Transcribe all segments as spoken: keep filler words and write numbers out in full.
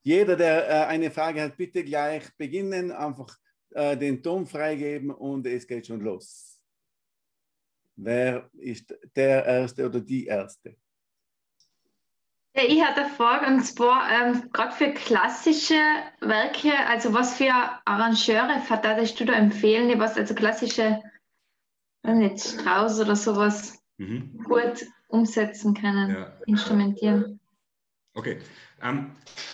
Jeder, der äh, eine Frage hat, bitte gleich beginnen, einfach äh, den Ton freigeben und es geht schon los. Wer ist der Erste oder die Erste? Ja, ich hatte eine Frage, und zwar ähm, gerade für klassische Werke, also was für Arrangeure würdest du da empfehlen, was also klassische, weiß nicht, Strauss oder sowas Mhm. gut umsetzen können, Ja. instrumentieren? Okay. Ähm,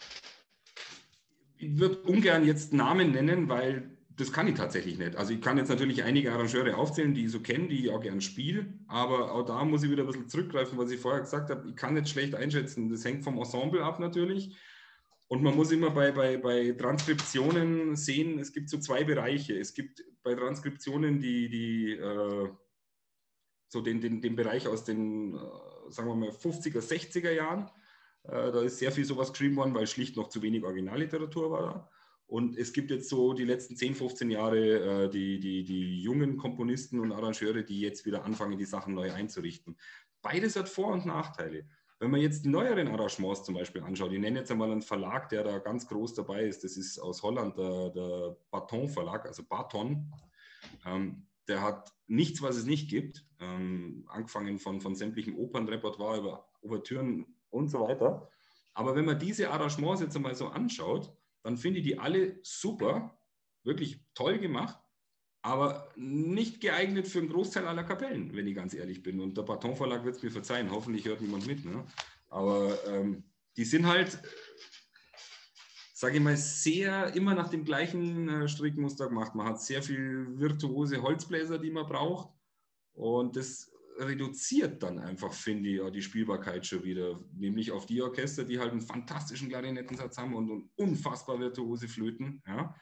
ich würde ungern jetzt Namen nennen, weil das kann ich tatsächlich nicht. Also ich kann jetzt natürlich einige Arrangeure aufzählen, die ich so kenne, die ich auch gern spiele, aber auch da muss ich wieder ein bisschen zurückgreifen, was ich vorher gesagt habe. Ich kann nicht schlecht einschätzen. Das hängt vom Ensemble ab natürlich. Und man muss immer bei, bei, bei Transkriptionen sehen, es gibt so zwei Bereiche. Es gibt bei Transkriptionen die, die äh, so den, den, den Bereich aus den, äh, sagen wir mal, fünfziger, sechziger Jahren. Äh, da ist sehr viel sowas geschrieben worden, weil schlicht noch zu wenig Originalliteratur war da. Und es gibt jetzt so die letzten zehn, fünfzehn Jahre äh, die, die, die jungen Komponisten und Arrangeure, die jetzt wieder anfangen, die Sachen neu einzurichten. Beides hat Vor- und Nachteile. Wenn man jetzt die neueren Arrangements zum Beispiel anschaut, ich nenne jetzt einmal einen Verlag, der da ganz groß dabei ist, das ist aus Holland der, der Baton Verlag, also Baton. Ähm, der hat nichts, was es nicht gibt, ähm, angefangen von, von sämtlichen Opernrepertoire über Ouvertüren und so weiter. Aber wenn man diese Arrangements jetzt einmal so anschaut, dann finde ich die alle super, wirklich toll gemacht, aber nicht geeignet für einen Großteil aller Kapellen, wenn ich ganz ehrlich bin. Und der Baton Verlag wird es mir verzeihen, hoffentlich hört niemand mit. Ne? Aber ähm, die sind halt, sage ich mal, sehr immer nach dem gleichen äh, Strickmuster gemacht. Man hat sehr viel virtuose Holzbläser, die man braucht. Und das reduziert dann einfach, finde ich, die Spielbarkeit schon wieder. Nämlich auf die Orchester, die halt einen fantastischen Klarinettensatz haben und, und unfassbar virtuose Flöten. Ja.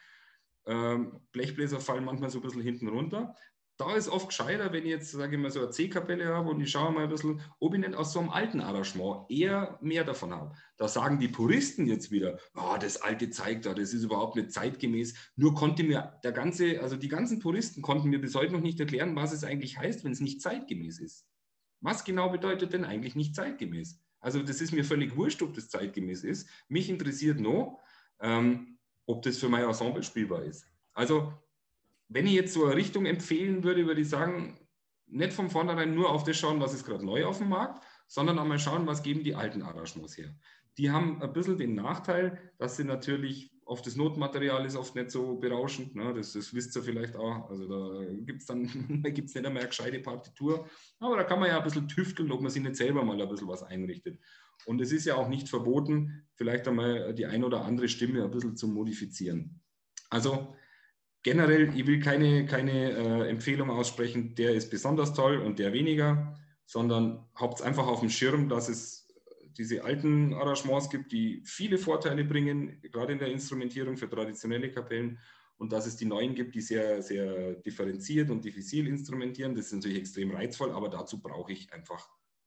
Ähm, Blechbläser fallen manchmal so ein bisschen hinten runter. Da ist oft gescheiter, wenn ich jetzt, sage ich mal, so eine C-Kapelle habe und ich schaue mal ein bisschen, ob ich nicht aus so einem alten Arrangement eher mehr davon habe. Da sagen die Puristen jetzt wieder, oh, das alte zeigt da, das ist überhaupt nicht zeitgemäß. Nur konnte mir der ganze, also die ganzen Puristen konnten mir bis heute noch nicht erklären, was es eigentlich heißt, wenn es nicht zeitgemäß ist. Was genau bedeutet denn eigentlich nicht zeitgemäß? Also das ist mir völlig wurscht, ob das zeitgemäß ist. Mich interessiert nur, ähm, ob das für mein Ensemble spielbar ist. Also wenn ich jetzt so eine Richtung empfehlen würde, würde ich sagen, nicht von vornherein nur auf das schauen, was ist gerade neu auf dem Markt, sondern auch mal schauen, was geben die alten Arrangements her. Die haben ein bisschen den Nachteil, dass sie natürlich, oft das Notenmaterial ist oft nicht so berauschend, ne? das, das wisst ihr vielleicht auch, also da gibt es dann da gibt's nicht einmal eine gescheite Partitur, aber da kann man ja ein bisschen tüfteln, ob man sich nicht selber mal ein bisschen was einrichtet. Und es ist ja auch nicht verboten, vielleicht einmal die ein oder andere Stimme ein bisschen zu modifizieren. Also generell, ich will keine, keine äh, Empfehlung aussprechen, der ist besonders toll und der weniger, sondern habt einfach auf dem Schirm, dass es diese alten Arrangements gibt, die viele Vorteile bringen, gerade in der Instrumentierung für traditionelle Kapellen, und dass es die neuen gibt, die sehr, sehr differenziert und diffizil instrumentieren. Das ist natürlich extrem reizvoll, aber dazu brauche ich einfach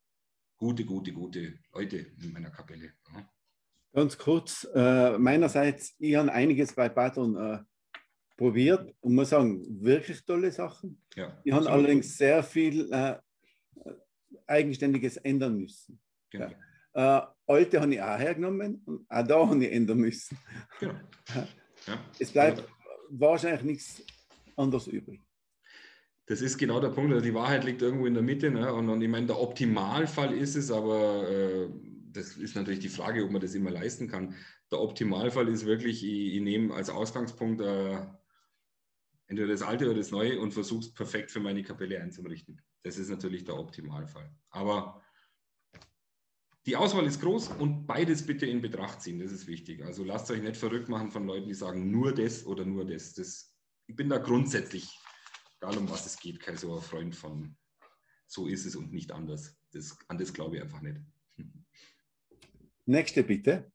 gute, gute, gute Leute in meiner Kapelle. Ja. Ganz kurz, äh, meinerseits, ich habe einiges bei Baton äh, probiert und muss sagen, wirklich tolle Sachen. Ja, die haben allerdings sehr viel äh, Eigenständiges ändern müssen. Genau. Ja. Äh, alte habe ich auch hergenommen und auch da habe ich ändern müssen. Genau. Ja. Es bleibt also wahrscheinlich nichts anderes übrig. Das ist genau der Punkt. Also die Wahrheit liegt irgendwo in der Mitte. Ne? Und, und ich meine, der Optimalfall ist es, aber äh, das ist natürlich die Frage, ob man das immer leisten kann. Der Optimalfall ist wirklich, ich, ich nehme als Ausgangspunkt äh, entweder das Alte oder das Neue und versuche es perfekt für meine Kapelle einzurichten. Das ist natürlich der Optimalfall. Aber die Auswahl ist groß und beides bitte in Betracht ziehen. Das ist wichtig. Also lasst euch nicht verrückt machen von Leuten, die sagen nur das oder nur das. das ich bin da grundsätzlich, egal um was es geht, kein so ein Freund von so ist es und nicht anders. Das, an das glaube ich einfach nicht. Nächste bitte.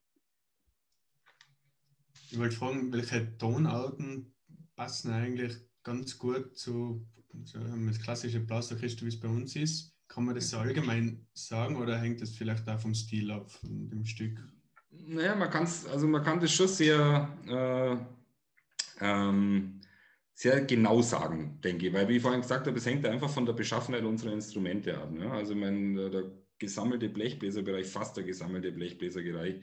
Ich wollte fragen, welche Tonarten passen eigentlich ganz gut zu, zu das klassische Blasorchester, wie es bei uns ist? Kann man das so allgemein sagen oder hängt das vielleicht auch vom Stil ab, von dem Stück? Naja, man kann es, also man kann das schon sehr, äh, ähm, sehr genau sagen, denke ich, weil wie ich vorhin gesagt habe, es hängt einfach von der Beschaffenheit unserer Instrumente ab. Ne? Also mein, der gesammelte Blechbläserbereich, fast der gesammelte Blechbläserbereich,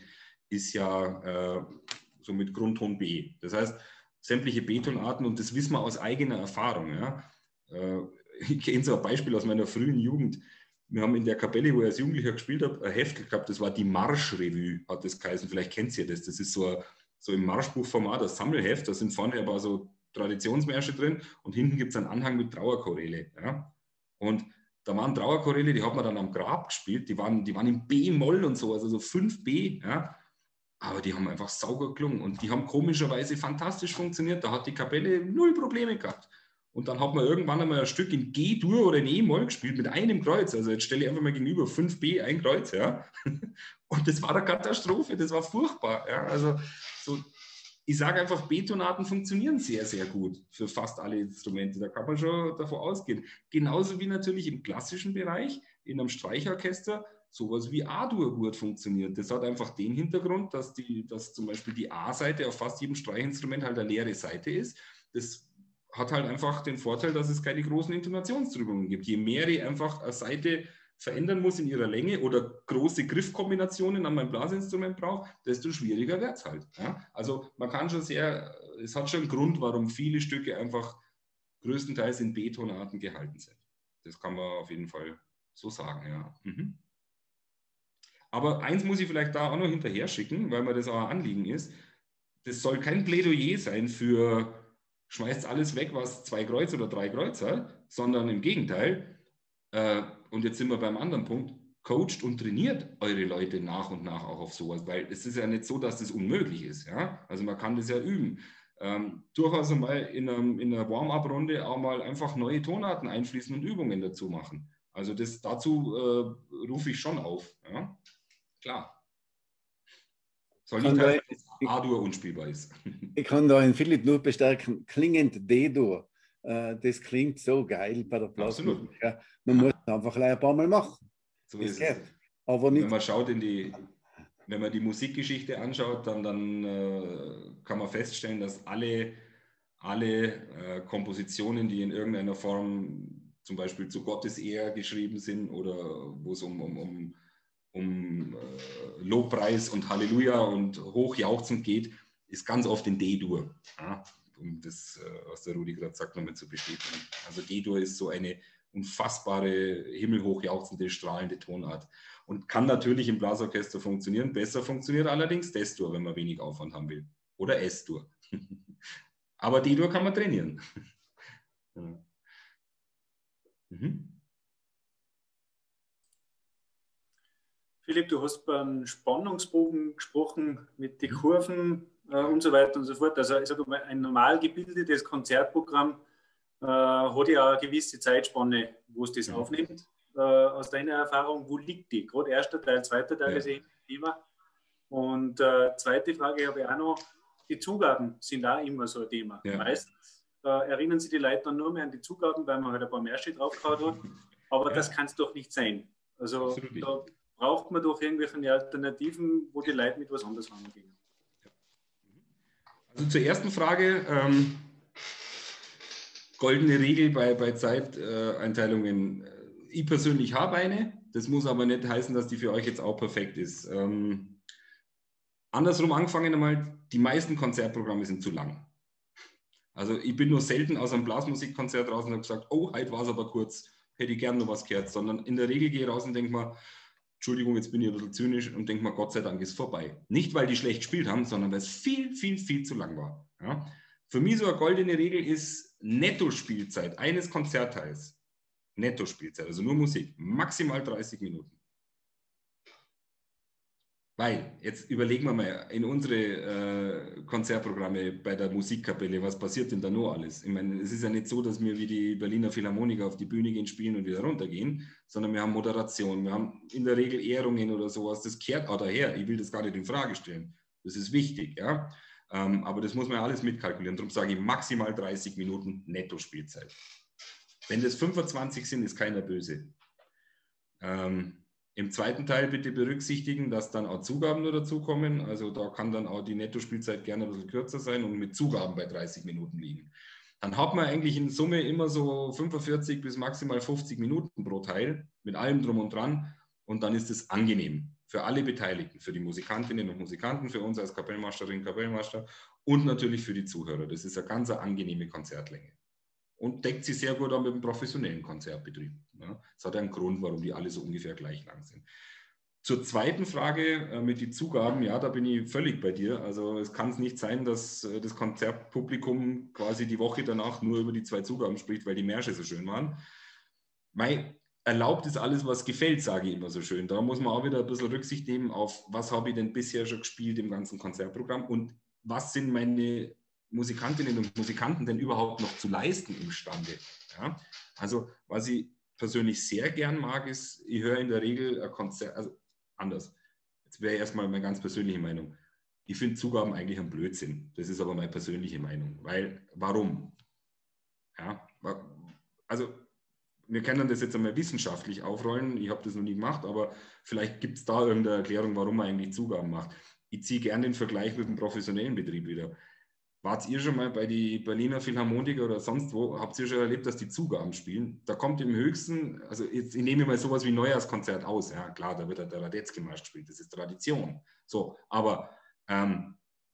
ist ja äh, so mit Grundton B. Das heißt, sämtliche B-Tonarten, und das wissen wir aus eigener Erfahrung. Ja. Äh, ich kenne so ein Beispiel aus meiner frühen Jugend. Wir haben in der Kapelle, wo ich als Jugendlicher gespielt habe, ein Heft gehabt, das war die Marschrevue, hat das geheißen. Vielleicht kennt ihr das. Das ist so, ein, so im Marschbuchformat, das Sammelheft. Da sind vorne aber so Traditionsmärsche drin und hinten gibt es einen Anhang mit Trauerchoräle. Ja. Und da waren Trauerchoräle, die hat man dann am Grab gespielt. Die waren, die waren im B-Moll und so, also so fünf B. Ja. Aber die haben einfach sauber gelungen und die haben komischerweise fantastisch funktioniert. Da hat die Kapelle null Probleme gehabt. Und dann hat man irgendwann einmal ein Stück in G-Dur oder in E-Moll gespielt mit einem Kreuz. Also jetzt stelle ich einfach mal gegenüber fünf B, ein Kreuz. Ja. Und das war eine Katastrophe, das war furchtbar. Ja. Also so, ich sage einfach, B-Tonaten funktionieren sehr, sehr gut für fast alle Instrumente. Da kann man schon davon ausgehen. Genauso wie natürlich im klassischen Bereich, in einem Streichorchester, sowas wie A-Dur gut funktioniert. Das hat einfach den Hintergrund, dass, die, dass zum Beispiel die A-Seite auf fast jedem Streichinstrument halt eine leere Seite ist. Das hat halt einfach den Vorteil, dass es keine großen Intonationstrübungen gibt. Je mehr ich einfach eine Seite verändern muss in ihrer Länge oder große Griffkombinationen an meinem Blasinstrument brauche, desto schwieriger wird es halt. Ja? Also man kann schon sehr, es hat schon einen Grund, warum viele Stücke einfach größtenteils in B-Tonarten gehalten sind. Das kann man auf jeden Fall so sagen, ja. Mhm. Aber eins muss ich vielleicht da auch noch hinterher schicken, weil mir das auch ein Anliegen ist. Das soll kein Plädoyer sein für schmeißt alles weg, was zwei Kreuz oder drei Kreuz hat, sondern im Gegenteil, äh, und jetzt sind wir beim anderen Punkt, coacht und trainiert eure Leute nach und nach auch auf sowas, weil es ist ja nicht so, dass das unmöglich ist. Ja? Also man kann das ja üben. Ähm, durchaus mal in, einem, in einer Warm-up-Runde auch mal einfach neue Tonarten einfließen und Übungen dazu machen. Also das, dazu äh, rufe ich schon auf. Ja? Klar. Soll nicht heißen, dass A-Dur unspielbar ist. Ich kann da in Philipp nur bestärken, klingend D-Dur. Äh, das klingt so geil bei der Blasmusik. Ja. Man muss es einfach ein paar Mal machen. So ist es. Aber nicht. Wenn man schaut in die, wenn man die Musikgeschichte anschaut, dann, dann äh, kann man feststellen, dass alle, alle äh, Kompositionen, die in irgendeiner Form zum Beispiel zu Gottesehr geschrieben sind oder wo es um, um, um um äh, Lobpreis und Halleluja und Hochjauchzen geht, ist ganz oft in D-Dur. Ja, um das, äh, was der Rudi gerade sagt, nochmal zu bestätigen. Also D-Dur ist so eine unfassbare, himmelhochjauchzende, strahlende Tonart und kann natürlich im Blasorchester funktionieren. Besser funktioniert allerdings D-Dur, wenn man wenig Aufwand haben will. Oder S-Dur. Aber D-Dur kann man trainieren. Ja. Mhm. Philipp, du hast beim Spannungsbogen gesprochen mit den Kurven äh, und so weiter und so fort. Also ich sage mal, ein normal gebildetes Konzertprogramm äh, hat ja eine gewisse Zeitspanne, wo es das ja. aufnimmt. Äh, aus deiner Erfahrung, wo liegt die? Gerade erster Teil, zweiter Teil ja. ist eh ein Thema. Und äh, zweite Frage habe ich auch noch, die Zugaben sind auch immer so ein Thema. Ja. Meistens äh, erinnern sich die Leute dann nur mehr an die Zugaben, weil man halt ein paar Märsche draufgehauen hat. Aber ja. das kann es doch nicht sein. Also Absolut da braucht man doch irgendwelche Alternativen, wo die Leute mit was anderes rangehen. Also zur ersten Frage, ähm, goldene Regel bei, bei Zeiteinteilungen. Ich persönlich habe eine, das muss aber nicht heißen, dass die für euch jetzt auch perfekt ist. Ähm, andersrum angefangen einmal, die meisten Konzertprogramme sind zu lang. Also ich bin nur selten aus einem Blasmusikkonzert raus und habe gesagt, oh, heute war es aber kurz, hätte ich gern noch was gehört, sondern in der Regel gehe ich raus und denke mal, Entschuldigung, jetzt bin ich ein bisschen zynisch und denke mal, Gott sei Dank ist vorbei. Nicht, weil die schlecht gespielt haben, sondern weil es viel, viel, viel zu lang war. Ja? Für mich so eine goldene Regel ist Netto-Spielzeit eines Konzertteils. Netto-Spielzeit, also nur Musik, maximal dreißig Minuten. Weil, jetzt überlegen wir mal in unsere äh, Konzertprogramme bei der Musikkapelle, was passiert denn da nur alles? Ich meine, es ist ja nicht so, dass wir wie die Berliner Philharmoniker auf die Bühne gehen, spielen und wieder runtergehen, sondern wir haben Moderation, wir haben in der Regel Ehrungen oder sowas, das kehrt auch daher. Ich will das gar nicht in Frage stellen. Das ist wichtig, ja. Ähm, aber das muss man ja alles mitkalkulieren. Darum sage ich maximal dreißig Minuten Netto-Spielzeit. Wenn das fünfundzwanzig sind, ist keiner böse. Ähm, Im zweiten Teil bitte berücksichtigen, dass dann auch Zugaben nur dazukommen. Also da kann dann auch die Nettospielzeit gerne ein bisschen kürzer sein und mit Zugaben bei dreißig Minuten liegen. Dann hat man eigentlich in Summe immer so fünfundvierzig bis maximal fünfzig Minuten pro Teil mit allem drum und dran und dann ist es angenehm. Für alle Beteiligten, für die Musikantinnen und Musikanten, für uns als Kapellmeisterin, Kapellmeister und natürlich für die Zuhörer. Das ist eine ganz angenehme Konzertlänge. Und deckt sich sehr gut auch mit dem professionellen Konzertbetrieb. Ja, das hat einen Grund, warum die alle so ungefähr gleich lang sind. Zur zweiten Frage äh, mit den Zugaben, ja, da bin ich völlig bei dir. Also es kann es nicht sein, dass äh, das Konzertpublikum quasi die Woche danach nur über die zwei Zugaben spricht, weil die Märsche so schön waren. Weil erlaubt ist alles, was gefällt, sage ich immer so schön. Da muss man auch wieder ein bisschen Rücksicht nehmen auf, was habe ich denn bisher schon gespielt im ganzen Konzertprogramm und was sind meine Musikantinnen und Musikanten denn überhaupt noch zu leisten imstande. Ja? Also was ich persönlich sehr gern mag, ist, ich höre in der Regel ein Konzert, also anders. Jetzt wäre erstmal meine ganz persönliche Meinung. Ich finde Zugaben eigentlich ein Blödsinn. Das ist aber meine persönliche Meinung. Weil, warum? Ja, also wir können das jetzt einmal wissenschaftlich aufrollen. Ich habe das noch nie gemacht, aber vielleicht gibt es da irgendeine Erklärung, warum man eigentlich Zugaben macht. Ich ziehe gerne den Vergleich mit dem professionellen Betrieb wieder. Wart ihr schon mal bei die Berliner Philharmoniker oder sonst wo? Habt ihr schon erlebt, dass die Zugaben spielen? Da kommt im höchsten, also jetzt, ich nehme mal sowas wie Neujahrskonzert aus. Ja klar, da wird der Radetzky-Marsch gespielt, das ist Tradition. So, aber ähm,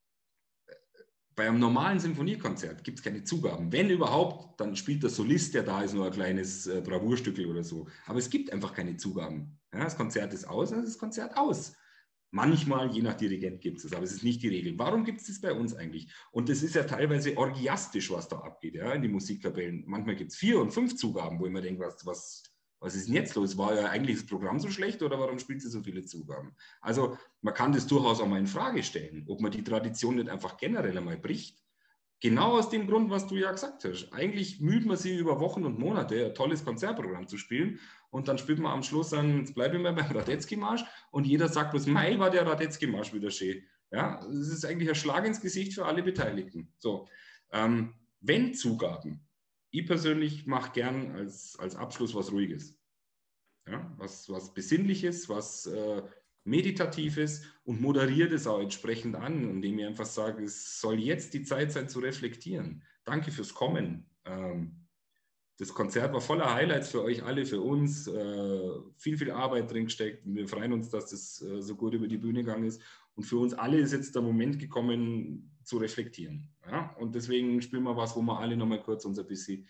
bei einem normalen Sinfoniekonzert gibt es keine Zugaben. Wenn überhaupt, dann spielt der Solist, der da ist, nur ein kleines äh, Bravourstückel oder so. Aber es gibt einfach keine Zugaben. Ja, das Konzert ist aus, dann ist das Konzert aus. Manchmal, je nach Dirigent, gibt es das, aber es ist nicht die Regel. Warum gibt es das bei uns eigentlich? Und das ist ja teilweise orgiastisch, was da abgeht, ja, in die Musikkapellen. Manchmal gibt es vier und fünf Zugaben, wo ich mir denke, was, was, was ist denn jetzt los? War ja eigentlich das Programm so schlecht oder warum spielt sie so viele Zugaben? Also man kann das durchaus auch mal in Frage stellen, ob man die Tradition nicht einfach generell einmal bricht. Genau aus dem Grund, was du ja gesagt hast. Eigentlich müht man sich über Wochen und Monate, ein tolles Konzertprogramm zu spielen und dann spielt man am Schluss an, jetzt bleibe ich mal beim Radetzky-Marsch und jeder sagt bloß, mei, war der Radetzky-Marsch wieder schön. Ja, das ist eigentlich ein Schlag ins Gesicht für alle Beteiligten. So, ähm, wenn Zugaben, ich persönlich mache gern als, als Abschluss was Ruhiges. Ja, was, was Besinnliches, was äh, Meditatives und moderiert es auch entsprechend an, indem ich einfach sage, es soll jetzt die Zeit sein zu reflektieren. Danke fürs Kommen. Ähm, das Konzert war voller Highlights für euch alle, für uns. Äh, viel, viel Arbeit drin gesteckt. Wir freuen uns, dass das äh, so gut über die Bühne gegangen ist. Und für uns alle ist jetzt der Moment gekommen, zu reflektieren. Ja? Und deswegen spielen wir was, wo wir alle nochmal kurz unser bisschen,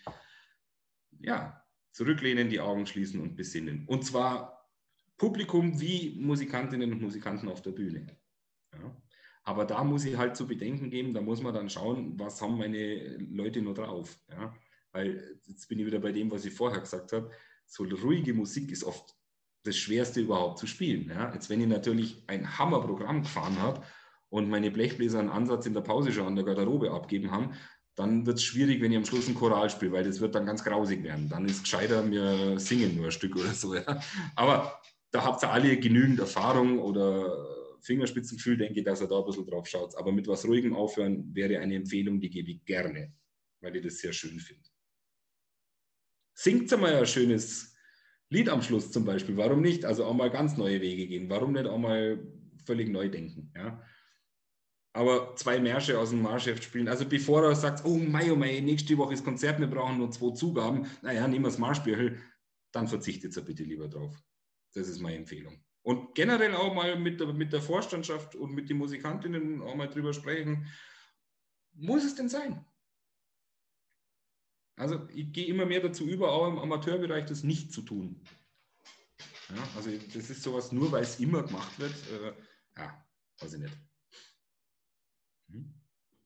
ja, zurücklehnen, die Augen schließen und besinnen. Und zwar Publikum wie Musikantinnen und Musikanten auf der Bühne. Ja. Aber da muss ich halt zu bedenken geben, da muss man dann schauen, was haben meine Leute nur drauf. Ja. Weil jetzt bin ich wieder bei dem, was ich vorher gesagt habe, so ruhige Musik ist oft das Schwerste überhaupt zu spielen. Ja. Jetzt, wenn ich natürlich ein Hammerprogramm gefahren habe und meine Blechbläser einen Ansatz in der Pause schon an der Garderobe abgeben haben, dann wird es schwierig, wenn ich am Schluss ein Choral spiele, weil das wird dann ganz grausig werden. Dann ist es gescheiter, wir singen nur ein Stück oder so. Ja. Aber da habt ihr alle genügend Erfahrung oder Fingerspitzengefühl, denke ich, dass ihr da ein bisschen drauf schaut. Aber mit was Ruhigem aufhören wäre eine Empfehlung, die gebe ich gerne, weil ich das sehr schön finde. Singt einmal ein schönes Lied am Schluss zum Beispiel. Warum nicht? Also auch mal ganz neue Wege gehen. Warum nicht auch mal völlig neu denken? Ja. Aber zwei Märsche aus dem Marschheft spielen. Also bevor er sagt, oh mei, oh mei, nächste Woche ist Konzert, wir brauchen nur zwei Zugaben. Naja, nehmen wir das Marschspiel, dann verzichtet ihr bitte lieber drauf. Das ist meine Empfehlung. Und generell auch mal mit der, mit der Vorstandschaft und mit den Musikantinnen auch mal drüber sprechen. Muss es denn sein? Also ich gehe immer mehr dazu über, auch im Amateurbereich das nicht zu tun. Ja, also das ist sowas, nur weil es immer gemacht wird. Äh, ja, weiß ich nicht. Hm.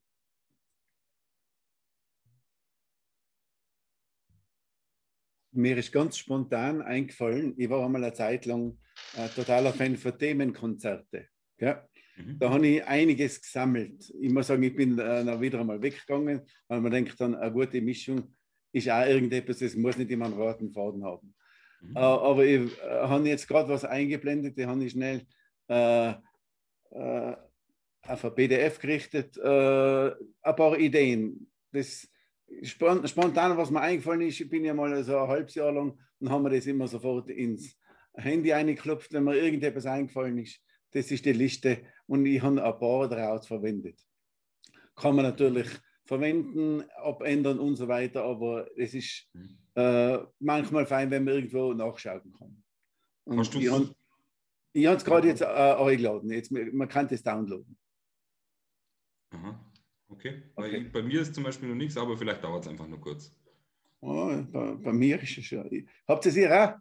Mir ist ganz spontan eingefallen, ich war einmal eine Zeit lang äh, totaler Fan von Themenkonzerte. Ja? Mhm. Da habe ich einiges gesammelt. Ich muss sagen, ich bin äh, noch wieder einmal weggegangen, weil man denkt dann, eine gute Mischung ist auch irgendetwas, das muss nicht immer einen roten Faden haben. Mhm. Äh, aber ich äh, habe jetzt gerade was eingeblendet, die habe ich schnell äh, äh, auf ein P D F gerichtet, äh, ein paar Ideen. Das spontan, was mir eingefallen ist, ich bin ja mal so ein halbes Jahr lang und haben wir das immer sofort ins Handy eingeklopft, wenn mir irgendetwas eingefallen ist. Das ist die Liste und ich habe ein paar daraus verwendet. Kann man natürlich verwenden, abändern und so weiter, aber es ist äh, manchmal fein, wenn man irgendwo nachschauen kann. Und ich habe Ich habe es gerade jetzt äh, eingeladen. Jetzt, man kann das downloaden. Aha, okay. okay. Ich, bei mir ist zum Beispiel noch nichts, aber vielleicht dauert es einfach nur kurz. Oh, bei, bei mir ist es schon. Habt ihr es hier auch?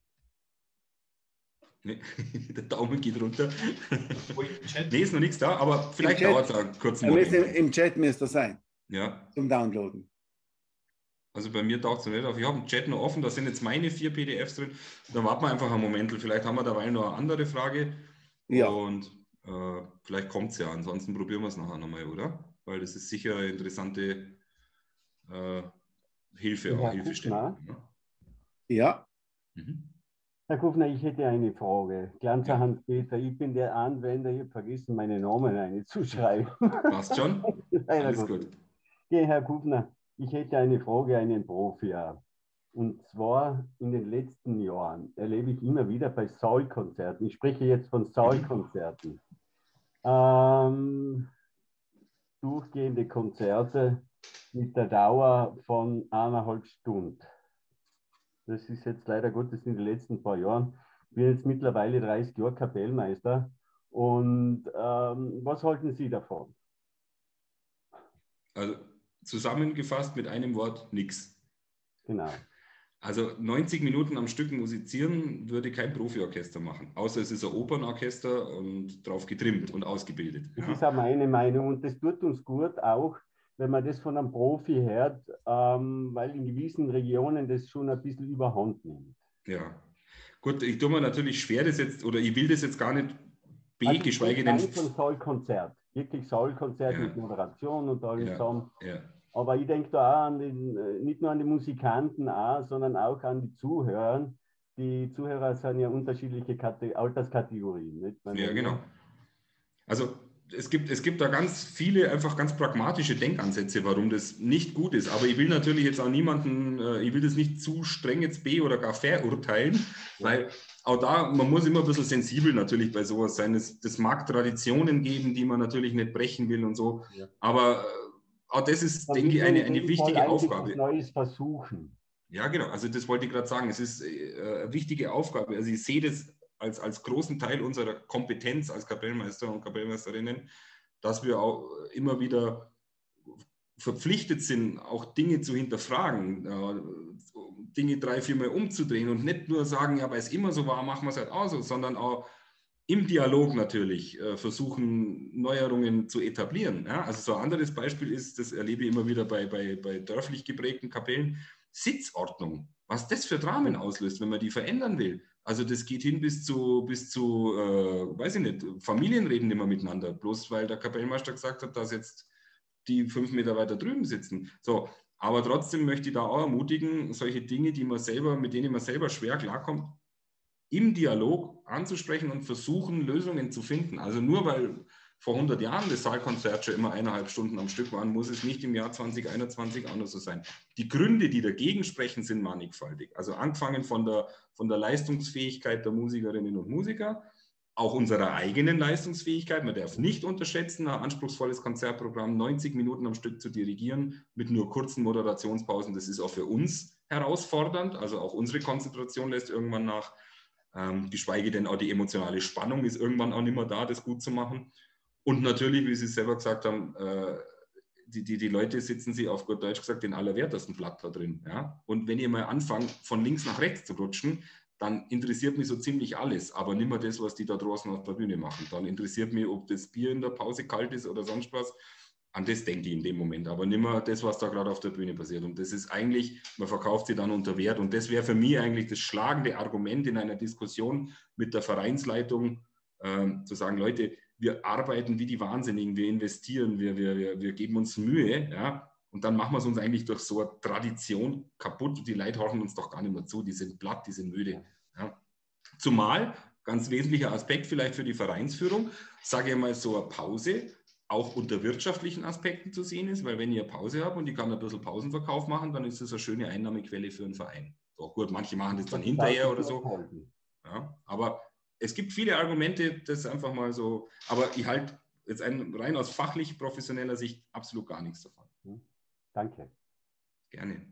Nee, der Daumen geht runter. Nee, ist noch nichts da, aber vielleicht dauert es einen kurzen Moment. Im, Im Chat müsste das sein. Ja. Zum Downloaden. Also bei mir taucht es noch nicht auf. Ich habe den Chat noch offen, da sind jetzt meine vier P D Fs drin. Da warten wir einfach einen Moment. Vielleicht haben wir dabei noch eine andere Frage. Ja. Und äh, vielleicht kommt es ja. Ansonsten probieren wir es nachher nochmal, oder? Weil das ist sicher eine interessante äh, Hilfe, auch Hilfestellung. Ne? Ja. Mhm. Herr Kufner, ich hätte eine Frage. Glanzer Hans-Peter, ich bin der Anwender, ich habe vergessen, meine Namen einzuschreiben. Passt schon? Alles gut. Okay, Herr Kufner, ich hätte eine Frage an einen Profi. Und zwar in den letzten Jahren erlebe ich immer wieder bei Soul-Konzerten, ich spreche jetzt von Soul-Konzerten, ähm, durchgehende Konzerte mit der Dauer von eineinhalb Stunden. Das ist jetzt leider Gottes in den letzten paar Jahren. Ich bin jetzt mittlerweile dreißig Jahre Kapellmeister. Und ähm, was halten Sie davon? Also zusammengefasst mit einem Wort, nix. Genau. Also neunzig Minuten am Stück musizieren würde kein Profiorchester machen. Außer es ist ein Opernorchester und drauf getrimmt und ausgebildet. Das ja. ist auch meine Meinung. Und das tut uns gut auch, wenn man das von einem Profi hört, ähm, weil in gewissen Regionen das schon ein bisschen überhand nimmt. Ja, gut, ich tue mir natürlich schwer, das jetzt, oder ich will das jetzt gar nicht B, also geschweige denn... Ich von Soul-Konzert, wirklich Soul-Konzert ja. mit Moderation und allem ja. zusammen. Ja. Aber ich denke da auch an den, nicht nur an die Musikanten, auch, sondern auch an die Zuhörer. Die Zuhörer sind ja unterschiedliche Kate- Alterskategorien. Nicht? Ja, genau. Also es gibt, es gibt da ganz viele einfach ganz pragmatische Denkansätze, warum das nicht gut ist. Aber ich will natürlich jetzt auch niemanden, ich will das nicht zu streng jetzt B oder gar verurteilen, ja. Weil auch da, man muss immer ein bisschen sensibel natürlich bei sowas sein. Es, das mag Traditionen geben, die man natürlich nicht brechen will und so. Ja. Aber auch das ist, dann denke ich, eine, eine wichtige Aufgabe. Neues versuchen. Ja, genau. Also das wollte ich gerade sagen. Es ist äh, eine wichtige Aufgabe. Also ich sehe das als, als großen Teil unserer Kompetenz als Kapellmeister und Kapellmeisterinnen, dass wir auch immer wieder verpflichtet sind, auch Dinge zu hinterfragen, äh, Dinge drei, viermal umzudrehen und nicht nur sagen, ja, weil es immer so war, machen wir es halt auch so, sondern auch im Dialog natürlich äh, versuchen, Neuerungen zu etablieren. Ja? Also so ein anderes Beispiel ist, das erlebe ich immer wieder bei, bei, bei dörflich geprägten Kapellen, Sitzordnung. Was das für Dramen auslöst, wenn man die verändern will. Also das geht hin bis zu, bis zu äh, weiß ich nicht, Familien reden nicht mehr miteinander, bloß weil der Kapellmeister gesagt hat, dass jetzt die fünf Meter weiter drüben sitzen. So, aber trotzdem möchte ich da auch ermutigen, solche Dinge, die man selber, mit denen man selber schwer klarkommt, im Dialog anzusprechen und versuchen, Lösungen zu finden. Also nur weil vor hundert Jahren das Saalkonzert schon immer eineinhalb Stunden am Stück waren, muss es nicht im Jahr zwanzig einundzwanzig auch noch so sein. Die Gründe, die dagegen sprechen, sind mannigfaltig. Also angefangen von der, von der Leistungsfähigkeit der Musikerinnen und Musiker, auch unserer eigenen Leistungsfähigkeit. Man darf nicht unterschätzen, ein anspruchsvolles Konzertprogramm, neunzig Minuten am Stück zu dirigieren, mit nur kurzen Moderationspausen, das ist auch für uns herausfordernd. Also auch unsere Konzentration lässt irgendwann nach. Ähm, geschweige denn auch die emotionale Spannung ist irgendwann auch nicht mehr da, das gut zu machen. Und natürlich, wie Sie selber gesagt haben, äh, die, die, die Leute sitzen sie auf gut Deutsch gesagt den allerwertesten Blatt da drin. Ja? Und wenn ihr mal anfangt, von links nach rechts zu rutschen, dann interessiert mich so ziemlich alles, aber nicht mehr das, was die da draußen auf der Bühne machen. Dann interessiert mich, ob das Bier in der Pause kalt ist oder sonst was. An das denke ich in dem Moment, aber nicht mehr das, was da gerade auf der Bühne passiert. Und das ist eigentlich, man verkauft sie dann unter Wert. Und das wäre für mich eigentlich das schlagende Argument in einer Diskussion mit der Vereinsleitung, ähm, zu sagen, Leute, wir arbeiten wie die Wahnsinnigen, wir investieren, wir, wir, wir, wir geben uns Mühe, ja, und dann machen wir es uns eigentlich durch so eine Tradition kaputt. Die Leute horchen uns doch gar nicht mehr zu, die sind platt, die sind müde. Ja. Zumal, ganz wesentlicher Aspekt vielleicht für die Vereinsführung, sage ich mal so eine Pause, auch unter wirtschaftlichen Aspekten zu sehen ist, weil wenn ihr Pause habt und ich kann ein bisschen Pausenverkauf machen, dann ist das eine schöne Einnahmequelle für einen Verein. So, gut, manche machen das dann hinterher oder so. Ja, aber es gibt viele Argumente, das einfach mal so, aber ich halte jetzt ein, rein aus fachlich professioneller Sicht absolut gar nichts davon. Danke. Gerne.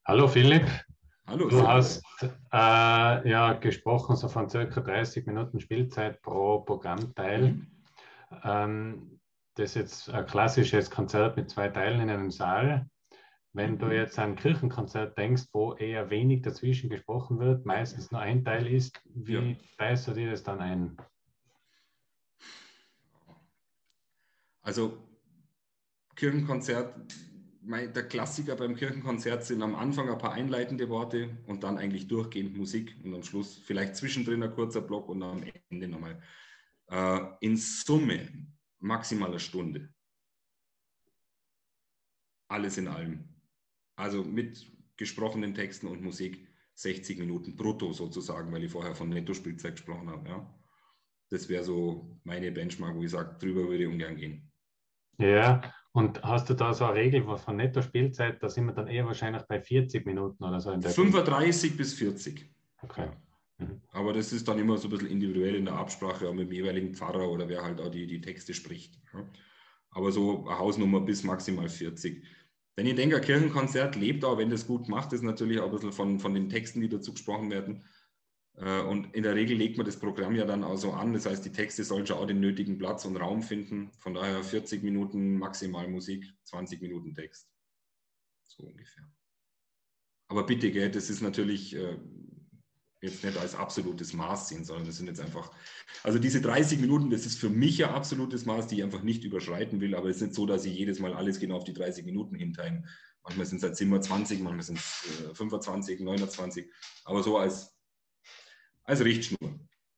Hallo Philipp. Hallo. Du hast äh, ja gesprochen so von circa dreißig Minuten Spielzeit pro Programmteil. Mhm. Ähm, das ist jetzt ein klassisches Konzert mit zwei Teilen in einem Saal. Wenn du jetzt an ein Kirchenkonzert denkst, wo eher wenig dazwischen gesprochen wird, meistens nur ein Teil ist, wie ja. teilst du dir das dann ein? Also Kirchenkonzert, der Klassiker beim Kirchenkonzert sind am Anfang ein paar einleitende Worte und dann eigentlich durchgehend Musik und am Schluss vielleicht zwischendrin ein kurzer Block und am Ende nochmal. Äh, in Summe maximal eine Stunde. Alles in allem. Also mit gesprochenen Texten und Musik sechzig Minuten brutto sozusagen, weil ich vorher von Netto-Spielzeit gesprochen habe. Ja. Das wäre so meine Benchmark, wo ich sage, drüber würde ich ungern gehen. Ja, und hast du da so eine Regel von Netto-Spielzeit, da sind wir dann eher wahrscheinlich bei vierzig Minuten oder so? In der fünfunddreißig bis vierzig. Okay. Ja. Mhm. Aber das ist dann immer so ein bisschen individuell in der Absprache auch mit dem jeweiligen Pfarrer oder wer halt auch die, die Texte spricht. Ja. Aber so eine Hausnummer bis maximal vierzig. Wenn ich denke, ein Kirchenkonzert lebt auch, wenn das gut macht, ist natürlich auch ein bisschen von, von den Texten, die dazu gesprochen werden. Und in der Regel legt man das Programm ja dann auch so an. Das heißt, die Texte sollen schon auch den nötigen Platz und Raum finden. Von daher vierzig Minuten maximal Musik, zwanzig Minuten Text. So ungefähr. Aber bitte, gell, das ist natürlich äh, jetzt nicht als absolutes Maß sehen, sondern das sind jetzt einfach, also diese dreißig Minuten, das ist für mich ein absolutes Maß, die ich einfach nicht überschreiten will, aber es ist nicht so, dass ich jedes Mal alles genau auf die dreißig Minuten hinteilen. Manchmal sind es halt siebenundzwanzig, manchmal sind es äh, fünfundzwanzig, neunundzwanzig, aber so als, als Richtschnur.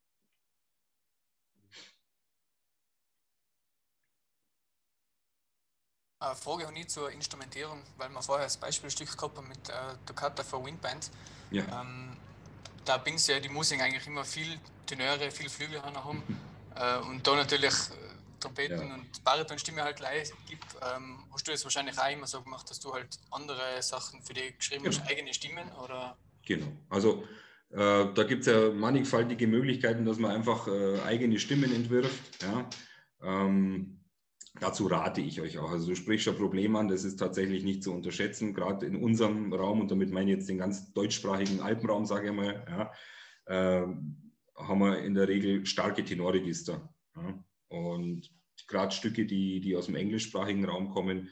Eine Frage habe ich zur Instrumentierung, weil wir vorher das Beispielstück gehabt haben mit äh, Toccata for Windband. Ja. Ähm, da bin ja die Musik eigentlich immer viel Tenöre, viel Flügel haben äh, und da natürlich äh, Trompeten ja. und Baritonstimme halt gleich gibt. Ähm, hast du das wahrscheinlich auch immer so gemacht, dass du halt andere Sachen für dich geschrieben genau. hast, eigene Stimmen? Oder? Genau, also äh, da gibt es ja mannigfaltige Möglichkeiten, dass man einfach äh, eigene Stimmen entwirft. Ja? Ähm, dazu rate ich euch auch. Also du sprichst ein Problem an, das ist tatsächlich nicht zu unterschätzen, gerade in unserem Raum, und damit meine ich jetzt den ganz deutschsprachigen Alpenraum, sage ich mal, ja, äh, haben wir in der Regel starke Tenorregister. Ja? Und gerade Stücke, die, die aus dem englischsprachigen Raum kommen,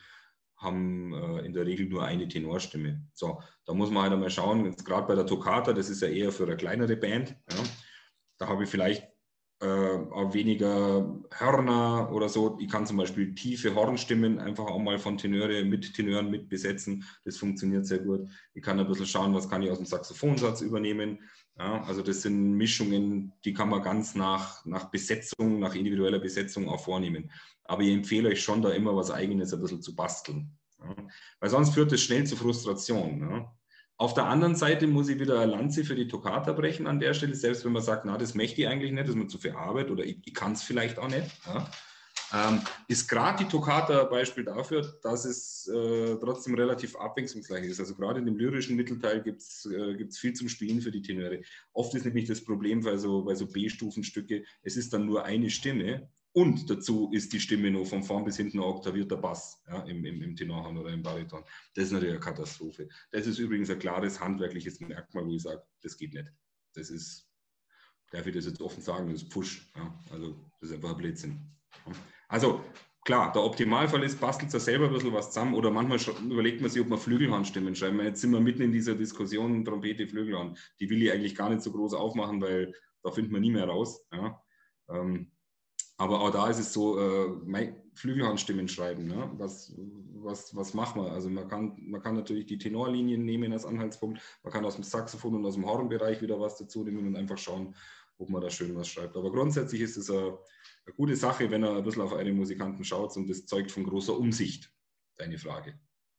haben äh, in der Regel nur eine Tenorstimme. So, da muss man halt einmal schauen, jetzt gerade bei der Toccata, das ist ja eher für eine kleinere Band, ja, da habe ich vielleicht äh, auch weniger Hörner oder so. Ich kann zum Beispiel tiefe Hornstimmen einfach auch mal von Tenöre mit Tenören mit besetzen. Das funktioniert sehr gut. Ich kann ein bisschen schauen, was kann ich aus dem Saxophonsatz übernehmen. Ja, also das sind Mischungen, die kann man ganz nach, nach Besetzung, nach individueller Besetzung auch vornehmen. Aber ich empfehle euch schon, da immer was Eigenes ein bisschen zu basteln. Ja, weil sonst führt es schnell zu Frustration. Ja. Auf der anderen Seite muss ich wieder eine Lanze für die Toccata brechen an der Stelle, selbst wenn man sagt, na, das möchte ich eigentlich nicht, das ist mir zu viel Arbeit oder ich, ich kann es vielleicht auch nicht. Ja. Ähm, ist gerade die Toccata ein Beispiel dafür, dass es äh, trotzdem relativ abwechslungsreich ist. Also gerade in dem lyrischen Mittelteil gibt es äh, viel zum Spielen für die Tenöre. Oft ist nämlich das Problem bei so, bei so B-Stufenstücke, es ist dann nur eine Stimme und dazu ist die Stimme nur von vorn bis hinten ein oktavierter Bass, ja, im, im, im Tenorhorn oder im Bariton. Das ist natürlich eine Katastrophe. Das ist übrigens ein klares handwerkliches Merkmal, wo ich sage, das geht nicht. Das ist, darf ich das jetzt offen sagen, das ist Pfusch. Ja. Also das ist einfach ein Blödsinn. Ja. Also klar, der Optimalfall ist, bastelt sich selber ein bisschen was zusammen oder manchmal überlegt man sich, ob man Flügelhornstimmen schreiben. Jetzt sind wir mitten in dieser Diskussion, Trompete, Flügelhorn. Die will ich eigentlich gar nicht so groß aufmachen, weil da findet man nie mehr raus. Ja. Ähm, aber auch da ist es so, äh, Flügelhornstimmen schreiben. Ne? Was, was, was macht man? Also man kann, man kann natürlich die Tenorlinien nehmen als Anhaltspunkt. Man kann aus dem Saxophon und aus dem Hornbereich wieder was dazu nehmen und einfach schauen, ob man da schön was schreibt. Aber grundsätzlich ist es eine, eine gute Sache, wenn ihr ein bisschen auf eure Musikanten schaut, und das zeugt von großer Umsicht. Deine Frage.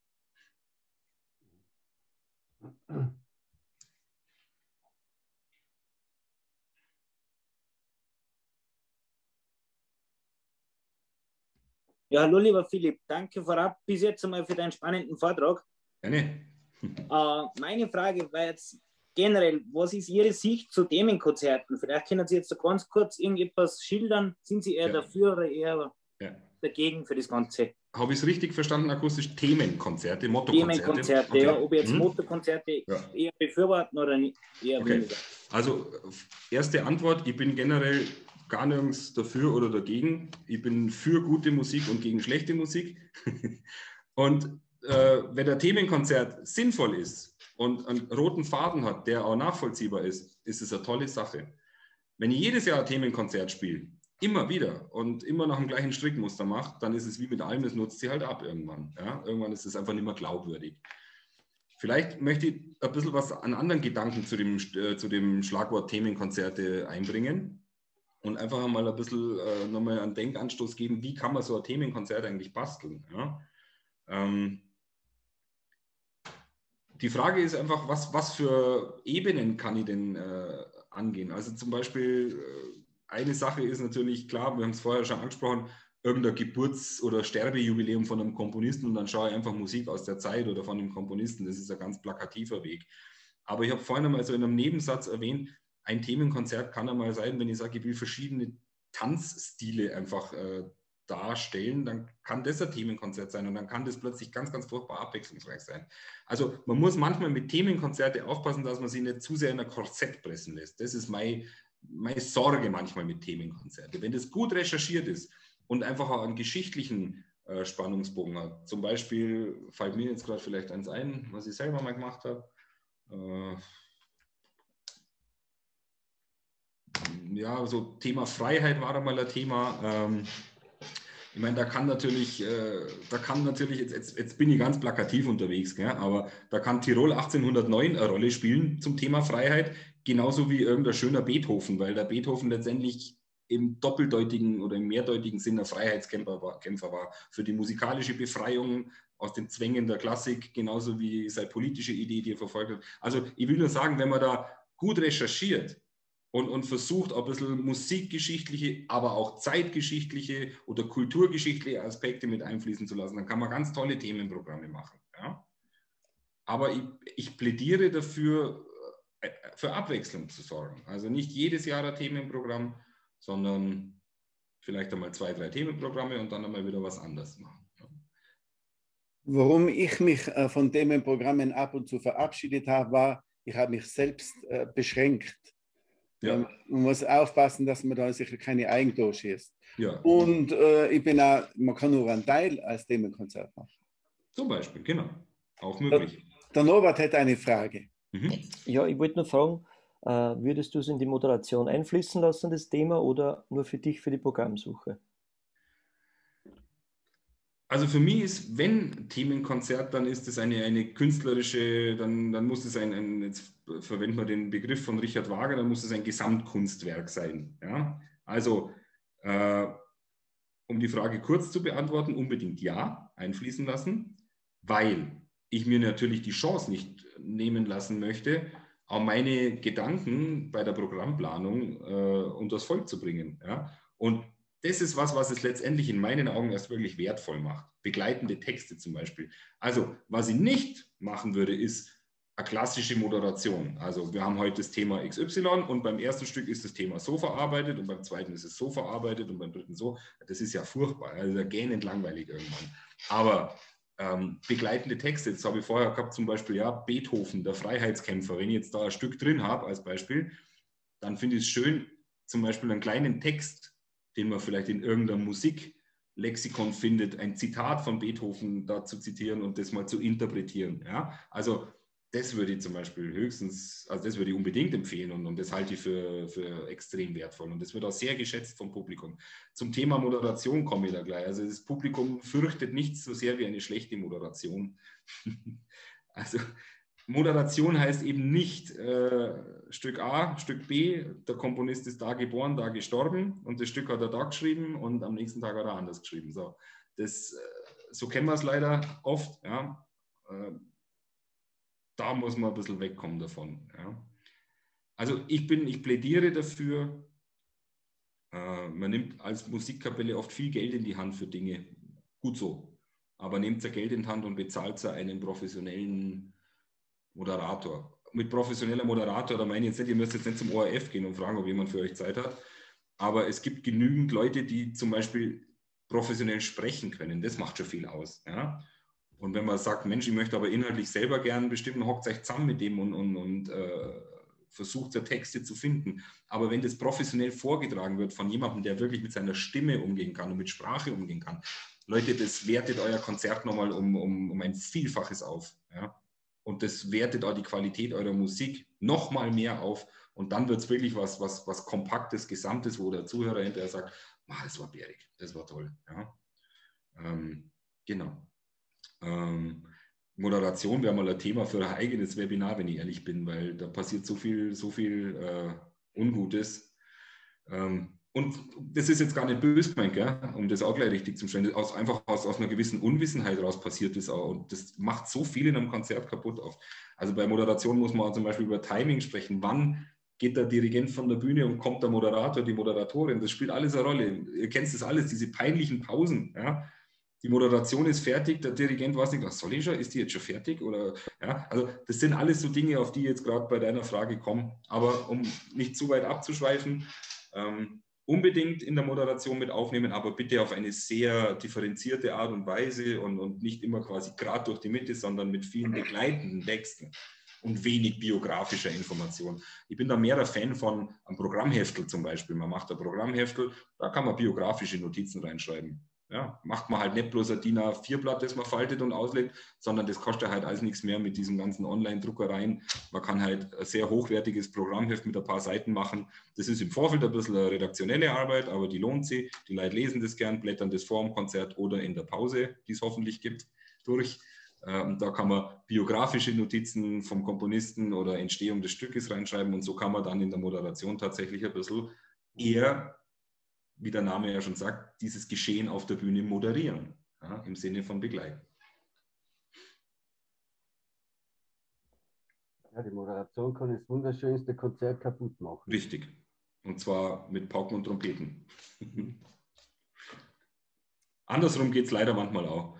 Ja, hallo lieber Philipp, danke vorab bis jetzt einmal für deinen spannenden Vortrag. Gerne. äh, meine Frage war jetzt generell, was ist Ihre Sicht zu Themenkonzerten? Vielleicht können Sie jetzt so ganz kurz irgendetwas schildern. Sind Sie eher ja. dafür oder eher ja. dagegen für das Ganze? habe ich es richtig verstanden, akustisch? Themenkonzerte, Mottokonzerte? Themenkonzerte, okay. ja. Ob jetzt hm. Mottokonzerte ja. eher befürworten oder nicht, eher okay. weniger. Also, erste Antwort, ich bin generell gar nirgends dafür oder dagegen. Ich bin für gute Musik und gegen schlechte Musik. Und äh, wenn ein Themenkonzert sinnvoll ist und einen roten Faden hat, der auch nachvollziehbar ist, ist es eine tolle Sache. Wenn ich jedes Jahr ein Themenkonzert spiele, immer wieder und immer nach dem gleichen Strickmuster macht, dann ist es wie mit allem, das nutzt sie halt ab irgendwann. Ja? Irgendwann ist es einfach nicht mehr glaubwürdig. Vielleicht möchte ich ein bisschen was an anderen Gedanken zu dem, äh, zu dem Schlagwort Themenkonzerte einbringen und einfach mal ein bisschen äh, nochmal einen Denkanstoß geben, wie kann man so ein Themenkonzert eigentlich basteln. Ja? Ähm, die Frage ist einfach, was, was für Ebenen kann ich denn äh, angehen? Also zum Beispiel, äh, eine Sache ist natürlich klar, wir haben es vorher schon angesprochen, irgendein Geburts- oder Sterbejubiläum von einem Komponisten und dann schaue ich einfach Musik aus der Zeit oder von dem Komponisten. Das ist ein ganz plakativer Weg. Aber ich habe vorhin einmal so in einem Nebensatz erwähnt, ein Themenkonzert kann einmal sein, wenn ich sage, ich will verschiedene Tanzstile einfach äh, darstellen, dann kann das ein Themenkonzert sein und dann kann das plötzlich ganz, ganz furchtbar abwechslungsreich sein. Also man muss manchmal mit Themenkonzerte aufpassen, dass man sich nicht zu sehr in ein Korsett pressen lässt. Das ist meine, meine Sorge manchmal mit Themenkonzerten. Wenn das gut recherchiert ist und einfach auch einen geschichtlichen äh, Spannungsbogen hat, zum Beispiel fällt mir jetzt gerade vielleicht eins ein, was ich selber mal gemacht habe, äh, ja, so Thema Freiheit war einmal ein Thema. Ähm, ich meine, da kann natürlich, äh, da kann natürlich, jetzt, jetzt, jetzt bin ich ganz plakativ unterwegs, gell? Aber da kann Tirol achtzehnhundertneun eine Rolle spielen zum Thema Freiheit, genauso wie irgendein schöner Beethoven, weil der Beethoven letztendlich im doppeldeutigen oder im mehrdeutigen Sinn ein Freiheitskämpfer war, Kämpfer war für die musikalische Befreiung aus den Zwängen der Klassik, genauso wie seine politische Idee, die er verfolgt hat. Also ich will nur sagen, wenn man da gut recherchiert, Und, und versucht, ein bisschen musikgeschichtliche, aber auch zeitgeschichtliche oder kulturgeschichtliche Aspekte mit einfließen zu lassen. Dann kann man ganz tolle Themenprogramme machen. Ja? Aber ich, ich plädiere dafür, für Abwechslung zu sorgen. Also nicht jedes Jahr ein Themenprogramm, sondern vielleicht einmal zwei, drei Themenprogramme und dann einmal wieder was anderes machen. Ja? Warum ich mich von Themenprogrammen ab und zu verabschiedet habe, war, ich habe mich selbst beschränkt. Ja. Man muss aufpassen, dass man da sicher keine Eigentore schießt. Ja. Und äh, ich bin auch, man kann nur einen Teil als Themenkonzert machen. Zum Beispiel, genau. Auch möglich. Der, der Norbert hätte eine Frage. Mhm. Ja, ich wollte nur fragen, äh, würdest du es in die Moderation einfließen lassen, das Thema, oder nur für dich, für die Programmsuche? Also für mich ist, wenn Themenkonzert, dann ist es eine, eine künstlerische, dann, dann muss es ein, ein, jetzt verwenden wir den Begriff von Richard Wagner, dann muss es ein Gesamtkunstwerk sein. Ja? Also, äh, um die Frage kurz zu beantworten, unbedingt ja, einfließen lassen, weil ich mir natürlich die Chance nicht nehmen lassen möchte, auch meine Gedanken bei der Programmplanung äh, unters Volk zu bringen. Ja? Und das ist was, was es letztendlich in meinen Augen erst wirklich wertvoll macht. Begleitende Texte zum Beispiel. Also, was ich nicht machen würde, ist eine klassische Moderation. Also, wir haben heute das Thema X Y und beim ersten Stück ist das Thema so verarbeitet und beim zweiten ist es so verarbeitet und beim dritten so. Das ist ja furchtbar, also gähnend langweilig irgendwann. Aber ähm, begleitende Texte, das habe ich vorher gehabt, zum Beispiel, ja, Beethoven, der Freiheitskämpfer. Wenn ich jetzt da ein Stück drin habe als Beispiel, dann finde ich es schön, zum Beispiel einen kleinen Text, den man vielleicht in irgendeinem Musiklexikon findet, ein Zitat von Beethoven da zu zitieren und das mal zu interpretieren. Ja? Also das würde ich zum Beispiel höchstens, also das würde ich unbedingt empfehlen und, und das halte ich für, für extrem wertvoll und das wird auch sehr geschätzt vom Publikum. Zum Thema Moderation komme ich da gleich. Also das Publikum fürchtet nichts so sehr wie eine schlechte Moderation. Also Moderation heißt eben nicht äh, Stück A, Stück B, der Komponist ist da geboren, da gestorben und das Stück hat er da geschrieben und am nächsten Tag hat er anders geschrieben. So, das, äh, so kennen wir es leider oft. Ja. Äh, da muss man ein bisschen wegkommen davon. Ja. Also ich bin, ich plädiere dafür, äh, man nimmt als Musikkapelle oft viel Geld in die Hand für Dinge. Gut so. Aber nehmt ihr Geld in die Hand und bezahlt ihr einen professionellen Moderator. Mit professioneller Moderator, da meine ich jetzt nicht, ihr müsst jetzt nicht zum O R F gehen und fragen, ob jemand für euch Zeit hat. Aber es gibt genügend Leute, die zum Beispiel professionell sprechen können. Das macht schon viel aus. Ja? Und wenn man sagt, Mensch, ich möchte aber inhaltlich selber gern bestimmt, hockt euch zusammen mit dem und, und, und äh, versucht ja Texte zu finden. Aber wenn das professionell vorgetragen wird von jemandem, der wirklich mit seiner Stimme umgehen kann und mit Sprache umgehen kann, Leute, das wertet euer Konzert nochmal um, um, um ein Vielfaches auf. Ja? Und das wertet auch die Qualität eurer Musik nochmal mehr auf. Und dann wird es wirklich was, was, was Kompaktes, Gesamtes, wo der Zuhörer hinterher sagt, ah, das war bärig, das war toll. Ja? Ähm, genau. Ähm, Moderation wäre mal ein Thema für ein eigenes Webinar, wenn ich ehrlich bin, weil da passiert so viel, so viel äh, Ungutes. Ähm, und das ist jetzt gar nicht böse gemeint, gell? Um das auch gleich richtig zu stellen. Aus, einfach aus, aus einer gewissen Unwissenheit raus passiert das auch. Und das macht so viel in einem Konzert kaputt oft. Also bei Moderation muss man auch zum Beispiel über Timing sprechen. Wann geht der Dirigent von der Bühne und kommt der Moderator, die Moderatorin? Das spielt alles eine Rolle. Ihr kennt das alles, diese peinlichen Pausen, ja? Die Moderation ist fertig, der Dirigent weiß nicht, was soll ich schon? Ist die jetzt schon fertig? Oder, ja, also das sind alles so Dinge, auf die jetzt gerade bei deiner Frage kommen. Aber um nicht zu weit abzuschweifen, ähm, unbedingt in der Moderation mit aufnehmen, aber bitte auf eine sehr differenzierte Art und Weise und, und nicht immer quasi gerade durch die Mitte, sondern mit vielen begleitenden Texten und wenig biografischer Information. Ich bin da mehr der Fan von einem Programmheftel zum Beispiel. Man macht ein Programmheftel, da kann man biografische Notizen reinschreiben. Ja, macht man halt nicht bloß ein D I N A vier Blatt, das man faltet und auslegt, sondern das kostet halt alles nichts mehr mit diesen ganzen Online-Druckereien. Man kann halt ein sehr hochwertiges Programmheft mit ein paar Seiten machen. Das ist im Vorfeld ein bisschen eine redaktionelle Arbeit, aber die lohnt sich. Die Leute lesen das gern, blättern das vor dem Konzert oder in der Pause, die es hoffentlich gibt, durch. Und da kann man biografische Notizen vom Komponisten oder Entstehung des Stückes reinschreiben und so kann man dann in der Moderation tatsächlich ein bisschen eher, wie der Name ja schon sagt, dieses Geschehen auf der Bühne moderieren, ja, im Sinne von begleiten. Ja, die Moderation kann das wunderschönste Konzert kaputt machen. Richtig. Und zwar mit Pauken und Trompeten. Andersrum geht es leider manchmal auch.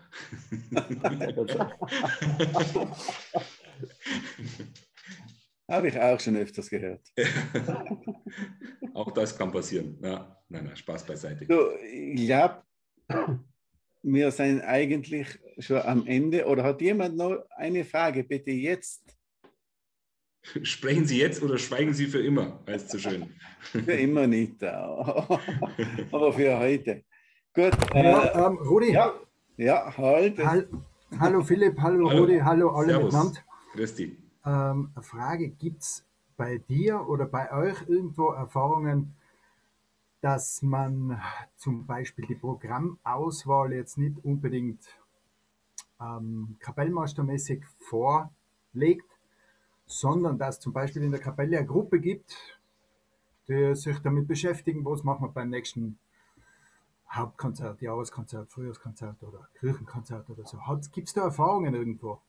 Habe ich auch schon öfters gehört. Auch das kann passieren. Ja, nein, nein, Spaß beiseite. So, ich glaube, wir sind eigentlich schon am Ende. Oder hat jemand noch eine Frage? Bitte jetzt. Sprechen Sie jetzt oder schweigen Sie für immer? Heißt so schön. Für immer nicht. Aber für heute. Gut. Ja, äh, ähm, Rudi. Ja, ja halt. Hall, hallo Philipp, hallo, Hallo. Rudi, hallo alle Servus. miteinander. Christi. Ähm, eine Frage, gibt es bei dir oder bei euch irgendwo Erfahrungen, dass man zum Beispiel die Programmauswahl jetzt nicht unbedingt ähm, kapellmeistermäßig vorlegt, sondern dass zum Beispiel in der Kapelle eine Gruppe gibt, die sich damit beschäftigen, was machen wir beim nächsten Hauptkonzert, Jahreskonzert, Frühjahrskonzert oder Kirchenkonzert oder so. Gibt es da Erfahrungen irgendwo?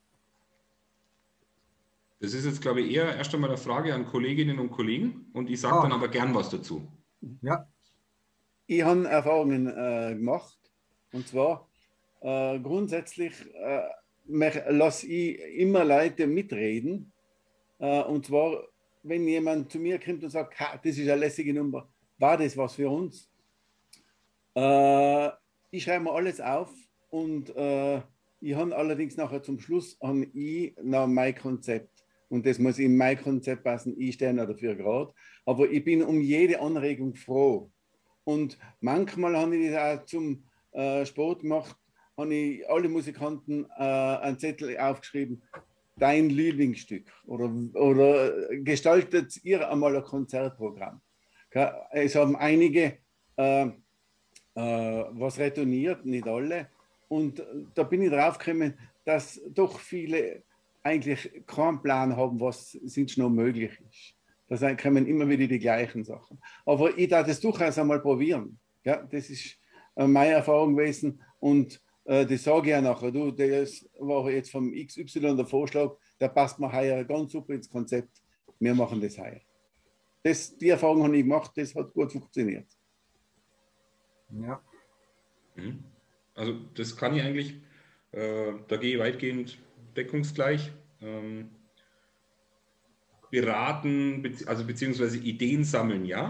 Das ist jetzt, glaube ich, eher erst einmal eine Frage an Kolleginnen und Kollegen und ich sage Ah. dann aber gern was dazu. Ja. Ich habe Erfahrungen äh, gemacht. Und zwar äh, grundsätzlich äh, lasse ich immer Leute mitreden. Äh, und zwar, wenn jemand zu mir kommt und sagt, ha, das ist eine lässige Nummer, war das was für uns? Äh, ich schreibe mir alles auf und äh, ich habe allerdings nachher zum Schluss habe ich noch mein Konzept. Und das muss in mein Konzept passen, ich stehe noch dafür gerade. Aber ich bin um jede Anregung froh. Und manchmal habe ich das auch zum äh, Sport gemacht, habe ich alle Musikanten äh, einen Zettel aufgeschrieben, dein Lieblingsstück. Oder, oder gestaltet ihr einmal ein Konzertprogramm. Es haben einige äh, äh, was retourniert, nicht alle. Und da bin ich drauf gekommen, dass doch viele eigentlich keinen Plan haben, was sonst noch möglich ist. Da kommen immer wieder die gleichen Sachen. Aber ich darf das durchaus einmal probieren. Ja, das ist äh, meine Erfahrung gewesen. Und äh, das sage ich ja nachher. Du, das war jetzt vom X Y der Vorschlag, der passt mir heuer ganz super ins Konzept. Wir machen das heuer. Das, die Erfahrung habe ich gemacht, das hat gut funktioniert. Ja. Also das kann ich eigentlich, äh, da gehe ich weitgehend deckungsgleich. Ähm, beraten, also beziehungsweise Ideen sammeln, ja.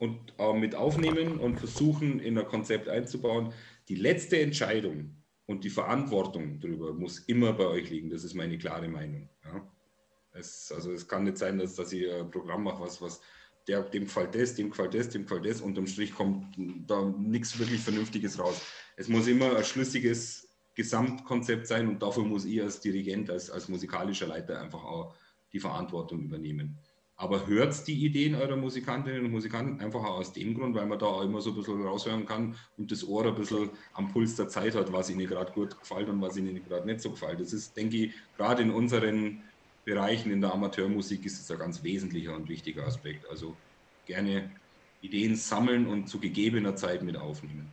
und äh, mit aufnehmen und versuchen, in ein Konzept einzubauen. Die letzte Entscheidung und die Verantwortung darüber muss immer bei euch liegen. Das ist meine klare Meinung. Ja. Es, also es kann nicht sein, dass, dass ich ein Programm mache, was, was der, dem gefällt das, dem gefällt das, dem gefällt das. Unterm Strich kommt da nichts wirklich Vernünftiges raus. Es muss immer ein schlüssiges Gesamtkonzept sein und dafür muss ich als Dirigent, als, als musikalischer Leiter einfach auch die Verantwortung übernehmen. Aber hört die Ideen eurer Musikantinnen und Musikanten einfach auch aus dem Grund, weil man da auch immer so ein bisschen raushören kann und das Ohr ein bisschen am Puls der Zeit hat, was ihnen gerade gut gefällt und was ihnen gerade nicht so gefällt. Das ist, denke ich, gerade in unseren Bereichen in der Amateurmusik ist es ein ganz wesentlicher und wichtiger Aspekt. Also gerne Ideen sammeln und zu gegebener Zeit mit aufnehmen.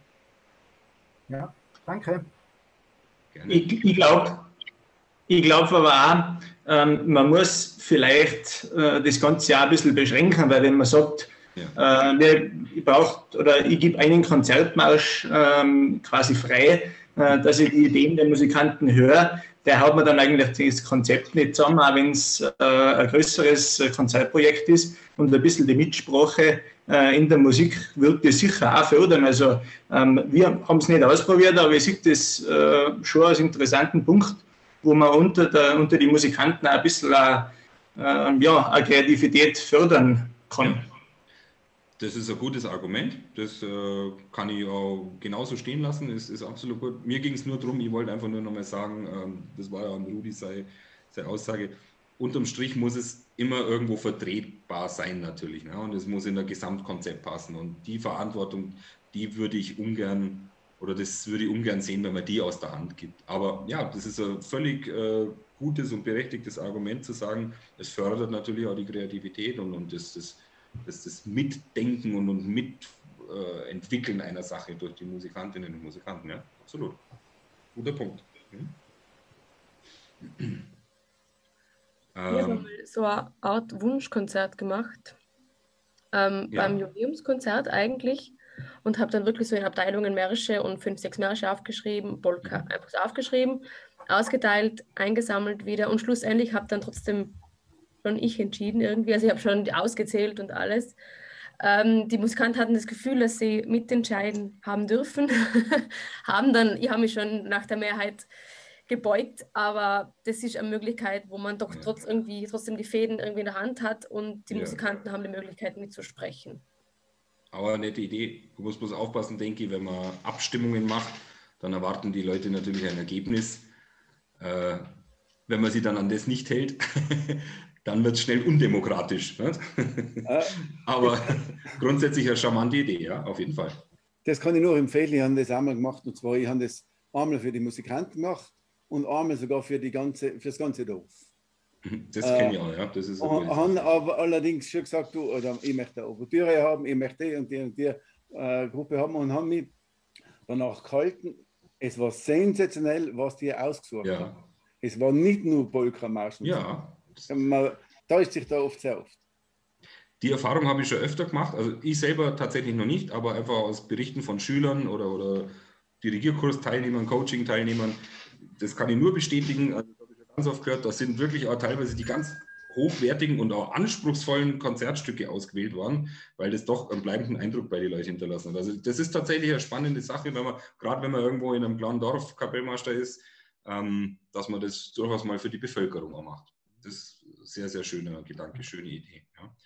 Ja, danke. Gerne. Ich, ich glaube ich glaub aber auch, ähm, man muss vielleicht äh, das Ganze auch ein bisschen beschränken, weil wenn man sagt, ja. äh, ich brauche oder ich gebe einen Konzertmarsch ähm, quasi frei, äh, dass ich die Ideen der Musikanten höre, der haut man dann eigentlich das Konzept nicht zusammen, auch wenn es äh, ein größeres Konzertprojekt ist und ein bisschen die Mitsprache äh, in der Musik wird das sicher auch fördern. Also ähm, wir haben es nicht ausprobiert, aber ich sehe das äh, schon als interessanten Punkt, wo man unter, der, unter die Musikanten auch ein bisschen äh, ja, eine Kreativität fördern kann. Ja. Das ist ein gutes Argument, das äh, kann ich auch genauso stehen lassen, ist, ist absolut gut. Mir ging es nur darum, ich wollte einfach nur nochmal sagen, ähm, das war ja an Rudi seine, seine Aussage, unterm Strich muss es immer irgendwo vertretbar sein natürlich, ne? Und es muss in das Gesamtkonzept passen und die Verantwortung, die würde ich ungern, oder das würde ich ungern sehen, wenn man die aus der Hand gibt. Aber ja, das ist ein völlig äh, gutes und berechtigtes Argument zu sagen, es fördert natürlich auch die Kreativität und, und das, das Das, das Mitdenken und, und Mitentwickeln äh, einer Sache durch die Musikantinnen und Musikanten. Ja, absolut. Guter Punkt. Hm? Ich habe mal so eine Art Wunschkonzert gemacht, ähm, ja. beim Jubiläumskonzert eigentlich, und habe dann wirklich so in Abteilungen Märsche und fünf, sechs Märsche aufgeschrieben, Polka mhm. einfach so aufgeschrieben, ausgeteilt, eingesammelt wieder und schlussendlich habe dann trotzdem schon ich entschieden irgendwie, also ich habe schon ausgezählt und alles. Ähm, die Musikanten hatten das Gefühl, dass sie mitentscheiden haben dürfen, haben dann, ich habe mich schon nach der Mehrheit gebeugt, aber das ist eine Möglichkeit, wo man doch trotz irgendwie, trotzdem die Fäden irgendwie in der Hand hat und die ja. Musikanten haben die Möglichkeit mitzusprechen. Aber eine nette Idee. Du musst bloß aufpassen, denke ich, wenn man Abstimmungen macht, dann erwarten die Leute natürlich ein Ergebnis. Äh, wenn man sie dann an das nicht hält, dann wird es schnell undemokratisch. Nicht? Aber grundsätzlich eine charmante Idee, ja, auf jeden Fall. Das kann ich nur empfehlen. Ich habe das einmal gemacht, und zwar, ich habe das einmal für die Musikanten gemacht und einmal sogar für, die ganze, für das ganze Dorf. Das äh, kenne ich auch, ja. Das ist und haben aber allerdings schon gesagt, du, oder ich möchte eine Ouvertüre haben, ich möchte die und die und die äh, Gruppe haben und haben mich danach gehalten. Es war sensationell, was die ausgesucht ja. haben. Es war nicht nur Polka-Marschen. Ja. Man täuscht sich da oft sehr oft. Die Erfahrung habe ich schon öfter gemacht. Also ich selber tatsächlich noch nicht, aber einfach aus Berichten von Schülern oder, oder Dirigierkursteilnehmern, Coaching-Teilnehmern. Das kann ich nur bestätigen. Also, das habe ich schon ganz oft gehört. Da sind wirklich auch teilweise die ganz hochwertigen und auch anspruchsvollen Konzertstücke ausgewählt worden, weil das doch einen bleibenden Eindruck bei den Leuten hinterlassen hat. Also das ist tatsächlich eine spannende Sache, wenn man, gerade wenn man irgendwo in einem kleinen Dorf Kapellmeister ist, ähm, dass man das durchaus mal für die Bevölkerung auch macht. Das ist ein sehr, sehr schöner Gedanke, schöne Idee.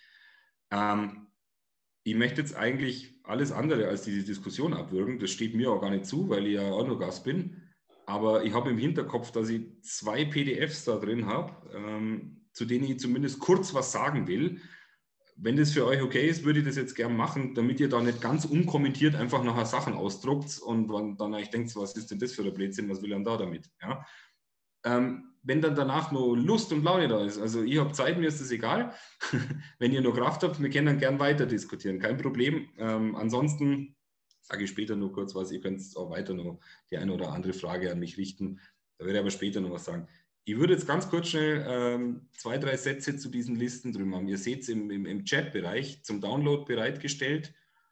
Ja. Ähm, ich möchte jetzt eigentlich alles andere als diese Diskussion abwürgen. Das steht mir auch gar nicht zu, weil ich ja auch nur Gast bin. Aber ich habe im Hinterkopf, dass ich zwei P D Fs da drin habe, ähm, zu denen ich zumindest kurz was sagen will. Wenn das für euch okay ist, würde ich das jetzt gerne machen, damit ihr da nicht ganz unkommentiert einfach nachher Sachen ausdruckt und dann euch denkt, was ist denn das für ein Blödsinn, was will er denn da damit? Ja? Ähm, wenn dann danach noch Lust und Laune da ist, also ich habe Zeit, mir ist das egal. Wenn ihr noch Kraft habt, wir können dann gern weiter diskutieren, kein Problem. Ähm, ansonsten sage ich später nur kurz was, ihr könnt auch weiter noch die eine oder andere Frage an mich richten. Da werde ich aber später noch was sagen. Ich würde jetzt ganz kurz schnell ähm, zwei, drei Sätze zu diesen Listen drüben haben. Ihr seht es im, im, im Chat-Bereich zum Download bereitgestellt.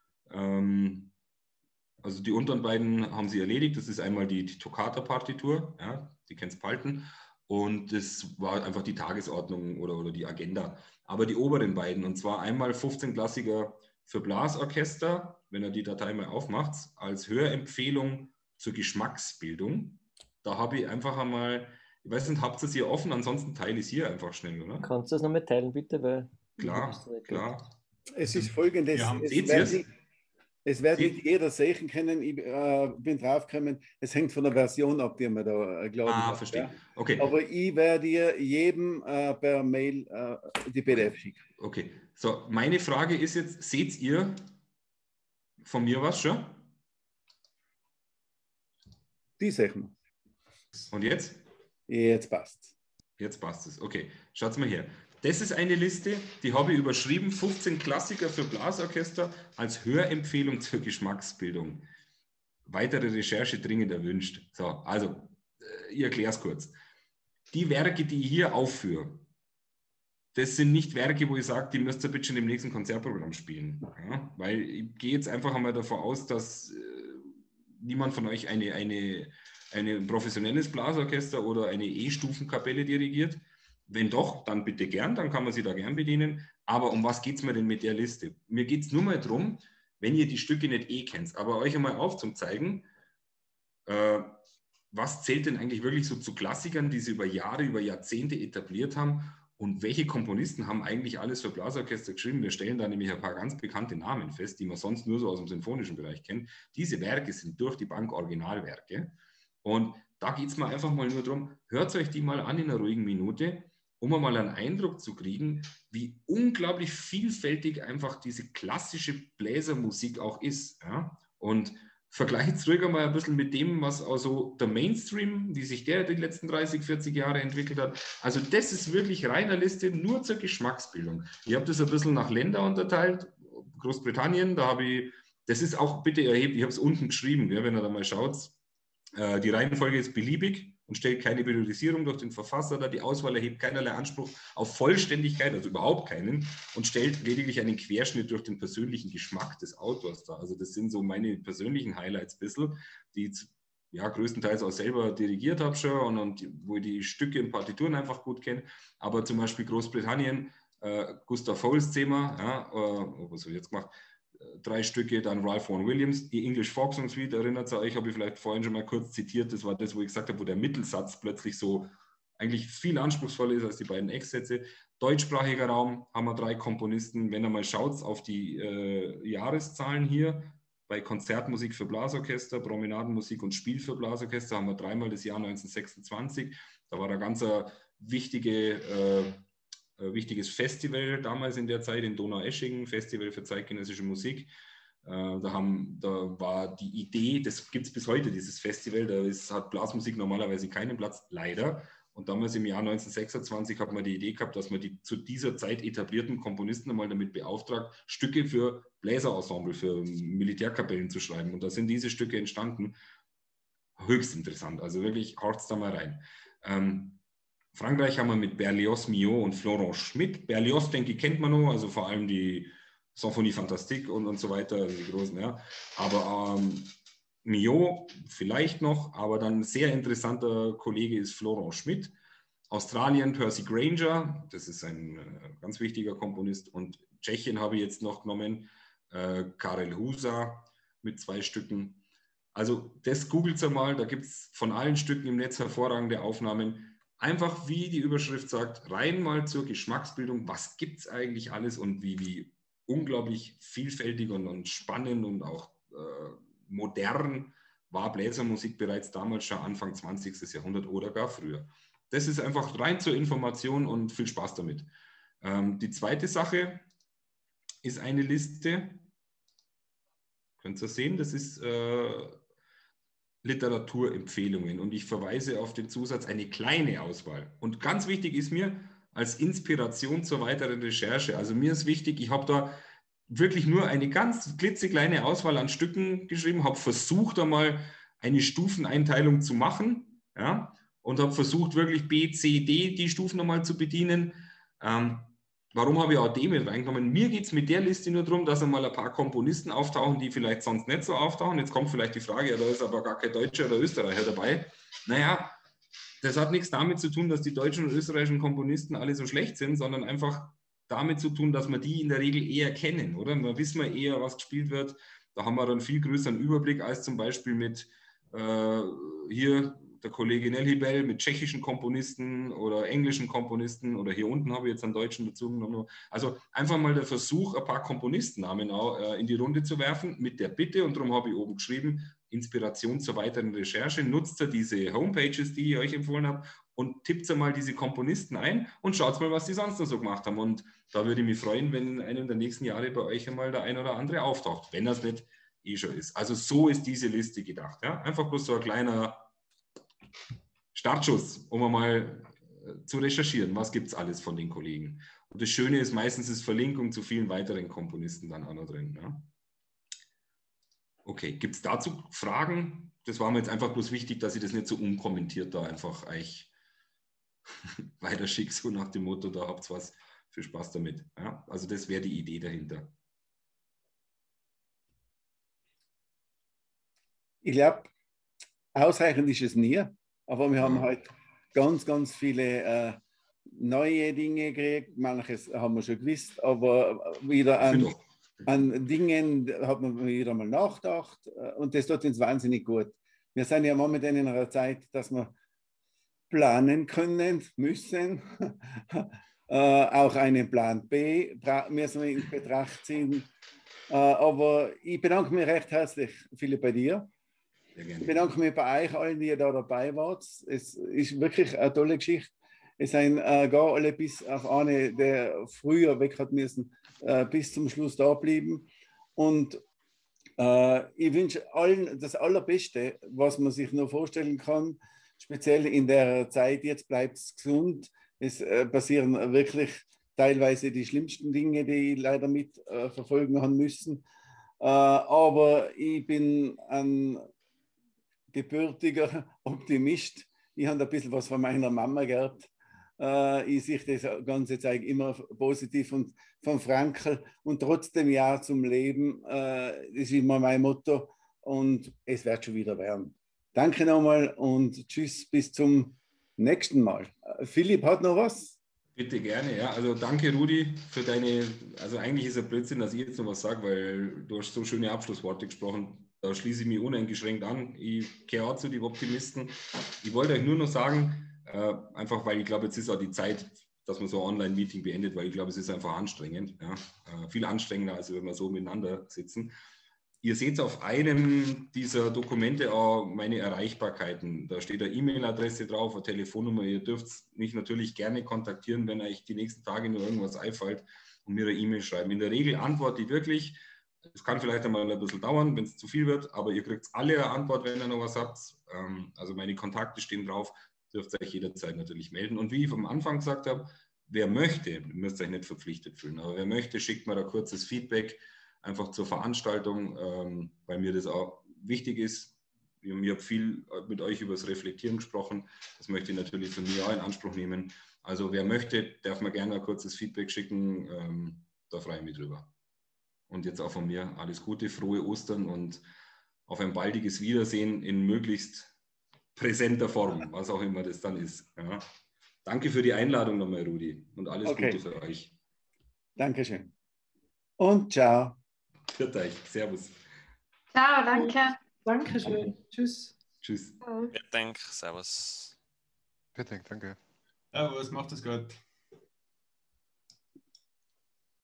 Ähm, also die unteren beiden haben sie erledigt. Das ist einmal die, die Toccata-Partitur, ja, die kennst Palten. Und das war einfach die Tagesordnung oder, oder die Agenda. Aber die oberen beiden, und zwar einmal fünfzehnklassiger für Blasorchester, wenn ihr die Datei mal aufmacht, als Hörempfehlung zur Geschmacksbildung. Da habe ich einfach einmal, ich weiß nicht, habt ihr es hier offen? Ansonsten teile ich es hier einfach schnell, oder? Kannst du das noch mal teilen, bitte? Weil klar, klar. Es ist folgendes, ja, es seht wird, ihr nicht, es wird nicht jeder sehen können, ich äh, bin draufgekommen, es hängt von der Version ab, die man da äh, geladen ah, hat. verstehe. Ja. Okay. Aber ich werde dir jedem äh, per Mail äh, die P D F schicken. Okay, so, meine Frage ist jetzt, seht ihr von mir was schon? Die sehen wir. Und jetzt? Jetzt passt. Jetzt passt es. Okay, schaut mal her. Das ist eine Liste, die habe ich überschrieben, fünfzehn Klassiker für Blasorchester als Hörempfehlung zur Geschmacksbildung. Weitere Recherche dringend erwünscht. So, also, ich erkläre es kurz. Die Werke, die ich hier aufführe, das sind nicht Werke, wo ich sage, die müsst ihr bitte schon im nächsten Konzertprogramm spielen. Ja? Weil ich gehe jetzt einfach einmal davon aus, dass äh, niemand von euch eine, eine, ein professionelles Blasorchester oder eine E-Stufenkapelle dirigiert. Wenn doch, dann bitte gern, dann kann man sie da gern bedienen. Aber um was geht es mir denn mit der Liste? Mir geht es nur mal darum, wenn ihr die Stücke nicht eh kennt, aber euch einmal aufzuzeigen, äh, was zählt denn eigentlich wirklich so zu Klassikern, die sie über Jahre, über Jahrzehnte etabliert haben und welche Komponisten haben eigentlich alles für Blasorchester geschrieben. Wir stellen da nämlich ein paar ganz bekannte Namen fest, die man sonst nur so aus dem sinfonischen Bereich kennt. Diese Werke sind durch die Bank Originalwerke und da geht es mir einfach mal nur darum, hört euch die mal an in einer ruhigen Minute, um mal einen Eindruck zu kriegen, wie unglaublich vielfältig einfach diese klassische Bläsermusik auch ist. Ja? Und vergleicht es ruhig einmal ein bisschen mit dem, was also der Mainstream, wie sich der die letzten dreißig, vierzig Jahre entwickelt hat. Also das ist wirklich reiner Liste nur zur Geschmacksbildung. Ich habe das ein bisschen nach Länder unterteilt. Großbritannien, da habe ich, das ist auch bitte erhebt, ich habe es unten geschrieben, ja, wenn ihr da mal schaut. Äh, die Reihenfolge ist beliebig und stellt keine Periodisierung durch den Verfasser dar. Die Auswahl erhebt keinerlei Anspruch auf Vollständigkeit, also überhaupt keinen, und stellt lediglich einen Querschnitt durch den persönlichen Geschmack des Autors dar. Also das sind so meine persönlichen Highlights ein bisschen, die ich ja, größtenteils auch selber dirigiert habe schon und, und wo ich die Stücke in Partituren einfach gut kenne. Aber zum Beispiel Großbritannien, äh, Gustav Holst Thema, ja, äh, was habe ich jetzt gemacht? Drei Stücke, dann Ralph Vaughan Williams, die English Folk Song Suite, erinnert ihr euch, habe ich vielleicht vorhin schon mal kurz zitiert, das war das, wo ich gesagt habe, wo der Mittelsatz plötzlich so eigentlich viel anspruchsvoller ist als die beiden Ecksätze. Deutschsprachiger Raum haben wir drei Komponisten, wenn ihr mal schaut auf die äh, Jahreszahlen hier, bei Konzertmusik für Blasorchester, Promenadenmusik und Spiel für Blasorchester haben wir dreimal das Jahr neunzehnhundertsechsundzwanzig, da war ein ganz wichtige äh, wichtiges Festival damals in der Zeit in Donaueschingen, Festival für zeitgenössische Musik. Äh, da, haben, da war die Idee, das gibt es bis heute, dieses Festival, da ist, hat Blasmusik normalerweise keinen Platz, leider. Und damals im Jahr neunzehnhundertsechsundzwanzig hat man die Idee gehabt, dass man die zu dieser Zeit etablierten Komponisten einmal damit beauftragt, Stücke für Bläserensemble, für Militärkapellen zu schreiben. Und da sind diese Stücke entstanden. Höchst interessant, also wirklich, haut's da mal rein. Ähm, Frankreich haben wir mit Berlioz, Millot und Florent Schmitt. Berlioz, denke ich, kennt man noch, also vor allem die Symphonie Fantastique und, und so weiter, also die großen, ja. Aber ähm, Millot vielleicht noch, aber dann ein sehr interessanter Kollege ist Florent Schmitt. Australien, Percy Granger, das ist ein äh, ganz wichtiger Komponist. Und Tschechien habe ich jetzt noch genommen, äh, Karel Husa mit zwei Stücken. Also das googelt ihr mal, da gibt es von allen Stücken im Netz hervorragende Aufnahmen. Einfach, wie die Überschrift sagt, rein mal zur Geschmacksbildung, was gibt es eigentlich alles und wie, wie unglaublich vielfältig und, und spannend und auch äh, modern war Bläsermusik bereits damals schon Anfang zwanzigsten Jahrhundert oder gar früher. Das ist einfach rein zur Information und viel Spaß damit. Ähm, die zweite Sache ist eine Liste, könnt ihr sehen, das ist äh, Literaturempfehlungen und ich verweise auf den Zusatz eine kleine Auswahl. Und ganz wichtig ist mir als Inspiration zur weiteren Recherche. Also mir ist wichtig, ich habe da wirklich nur eine ganz klitzekleine Auswahl an Stücken geschrieben, habe versucht einmal eine Stufeneinteilung zu machen, ja, und habe versucht wirklich B, C, D die Stufen einmal zu bedienen. Ähm, Warum habe ich auch D mit reingenommen? Mir geht es mit der Liste nur darum, dass einmal ein paar Komponisten auftauchen, die vielleicht sonst nicht so auftauchen. Jetzt kommt vielleicht die Frage, ja, da ist aber gar kein Deutscher oder Österreicher dabei. Naja, das hat nichts damit zu tun, dass die deutschen und österreichischen Komponisten alle so schlecht sind, sondern einfach, damit zu tun, dass wir die in der Regel eher kennen, oder? Da wissen wir eher, was gespielt wird. Da haben wir dann viel größeren Überblick als zum Beispiel mit äh, hier der Kollege Nelhibel mit tschechischen Komponisten oder englischen Komponisten oder hier unten habe ich jetzt einen Deutschen dazu genommen. Also einfach mal der Versuch, ein paar Komponistennamen auch, äh, in die Runde zu werfen mit der Bitte, und darum habe ich oben geschrieben, Inspiration zur weiteren Recherche, nutzt ihr diese Homepages, die ich euch empfohlen habe, und tippt mal diese Komponisten ein und schaut mal, was die sonst noch so gemacht haben. Und da würde ich mich freuen, wenn in einem der nächsten Jahre bei euch einmal der ein oder andere auftaucht, wenn das nicht eh schon ist. Also so ist diese Liste gedacht. Ja? Einfach bloß so ein kleiner Startschuss, um mal zu recherchieren, was gibt es alles von den Kollegen. Und das Schöne ist, meistens ist Verlinkung zu vielen weiteren Komponisten dann auch noch drin. Ja? Okay, gibt es dazu Fragen? Das war mir jetzt einfach bloß wichtig, dass ich das nicht so unkommentiert da einfach euch weiter schicke, so nach dem Motto, da habt ihr was, viel Spaß damit. Ja? Also das wäre die Idee dahinter. Ich glaube, ausreichend ist es nie, aber wir haben Ja. halt ganz, ganz viele äh, neue Dinge gekriegt. Manches haben wir schon gewusst, aber wieder an, an Dingen hat man wieder mal nachgedacht, und das tut uns wahnsinnig gut. Wir sind ja momentan in einer Zeit, dass wir planen können, müssen. äh, auch einen Plan B müssen wir in Betracht ziehen. Äh, aber ich bedanke mich recht herzlich, Philipp, bei dir. Ich bedanke mich bei euch allen, die ihr da dabei wart. Es ist wirklich eine tolle Geschichte. Es sind äh, gar alle bis auf eine, der früher weg hat müssen, äh, bis zum Schluss da bleiben. Und äh, ich wünsche allen das Allerbeste, was man sich nur vorstellen kann, speziell in der Zeit. Jetzt bleibt es gesund. Es äh, passieren wirklich teilweise die schlimmsten Dinge, die ich leider mit äh, verfolgen haben müssen. Äh, aber ich bin ein gebürtiger Optimist. Ich habe ein bisschen was von meiner Mama gehabt. Äh, ich sehe das ganze Zeit immer positiv, und von Frankl und trotzdem ja zum Leben. Äh, das ist immer mein Motto, und es wird schon wieder werden. Danke nochmal und tschüss, bis zum nächsten Mal. Äh, Philipp hat noch was? Bitte gerne, ja. Also danke, Rudi, für deine, also eigentlich ist es Blödsinn, dass ich jetzt noch was sage, weil du hast so schöne Abschlussworte gesprochen. Da schließe ich mich uneingeschränkt an. Ich gehöre auch zu den Optimisten. Ich wollte euch nur noch sagen, äh, einfach weil ich glaube, jetzt ist auch die Zeit, dass man so ein Online-Meeting beendet, weil ich glaube, es ist einfach anstrengend. Ja? Äh, viel anstrengender, als wenn wir so miteinander sitzen. Ihr seht auf einem dieser Dokumente auch meine Erreichbarkeiten. Da steht eine E-Mail-Adresse drauf, eine Telefonnummer. Ihr dürft mich natürlich gerne kontaktieren, wenn euch die nächsten Tage nur irgendwas einfällt und mir eine E-Mail schreiben. In der Regel antworte ich wirklich. Es kann vielleicht einmal ein bisschen dauern, wenn es zu viel wird, aber ihr kriegt alle eine Antwort, wenn ihr noch was habt. Also meine Kontakte stehen drauf, dürft ihr euch jederzeit natürlich melden. Und wie ich am Anfang gesagt habe, wer möchte, müsst euch nicht verpflichtet fühlen, aber wer möchte, schickt mir da kurzes Feedback einfach zur Veranstaltung, weil mir das auch wichtig ist. Ich habe viel mit euch über das Reflektieren gesprochen, das möchte ich natürlich von mir auch in Anspruch nehmen. Also wer möchte, darf mir gerne ein kurzes Feedback schicken, da freue ich mich drüber. Und jetzt auch von mir alles Gute, frohe Ostern und auf ein baldiges Wiedersehen in möglichst präsenter Form, was auch immer das dann ist. Ja. Danke für die Einladung nochmal, Rudi, und alles okay. Gute für euch. Dankeschön. Und ciao. Für euch. Servus. Ciao, danke. Dankeschön. Tschüss. Tschüss. Vielen Dank. Servus. Vielen Dank, danke. Servus, macht es gut.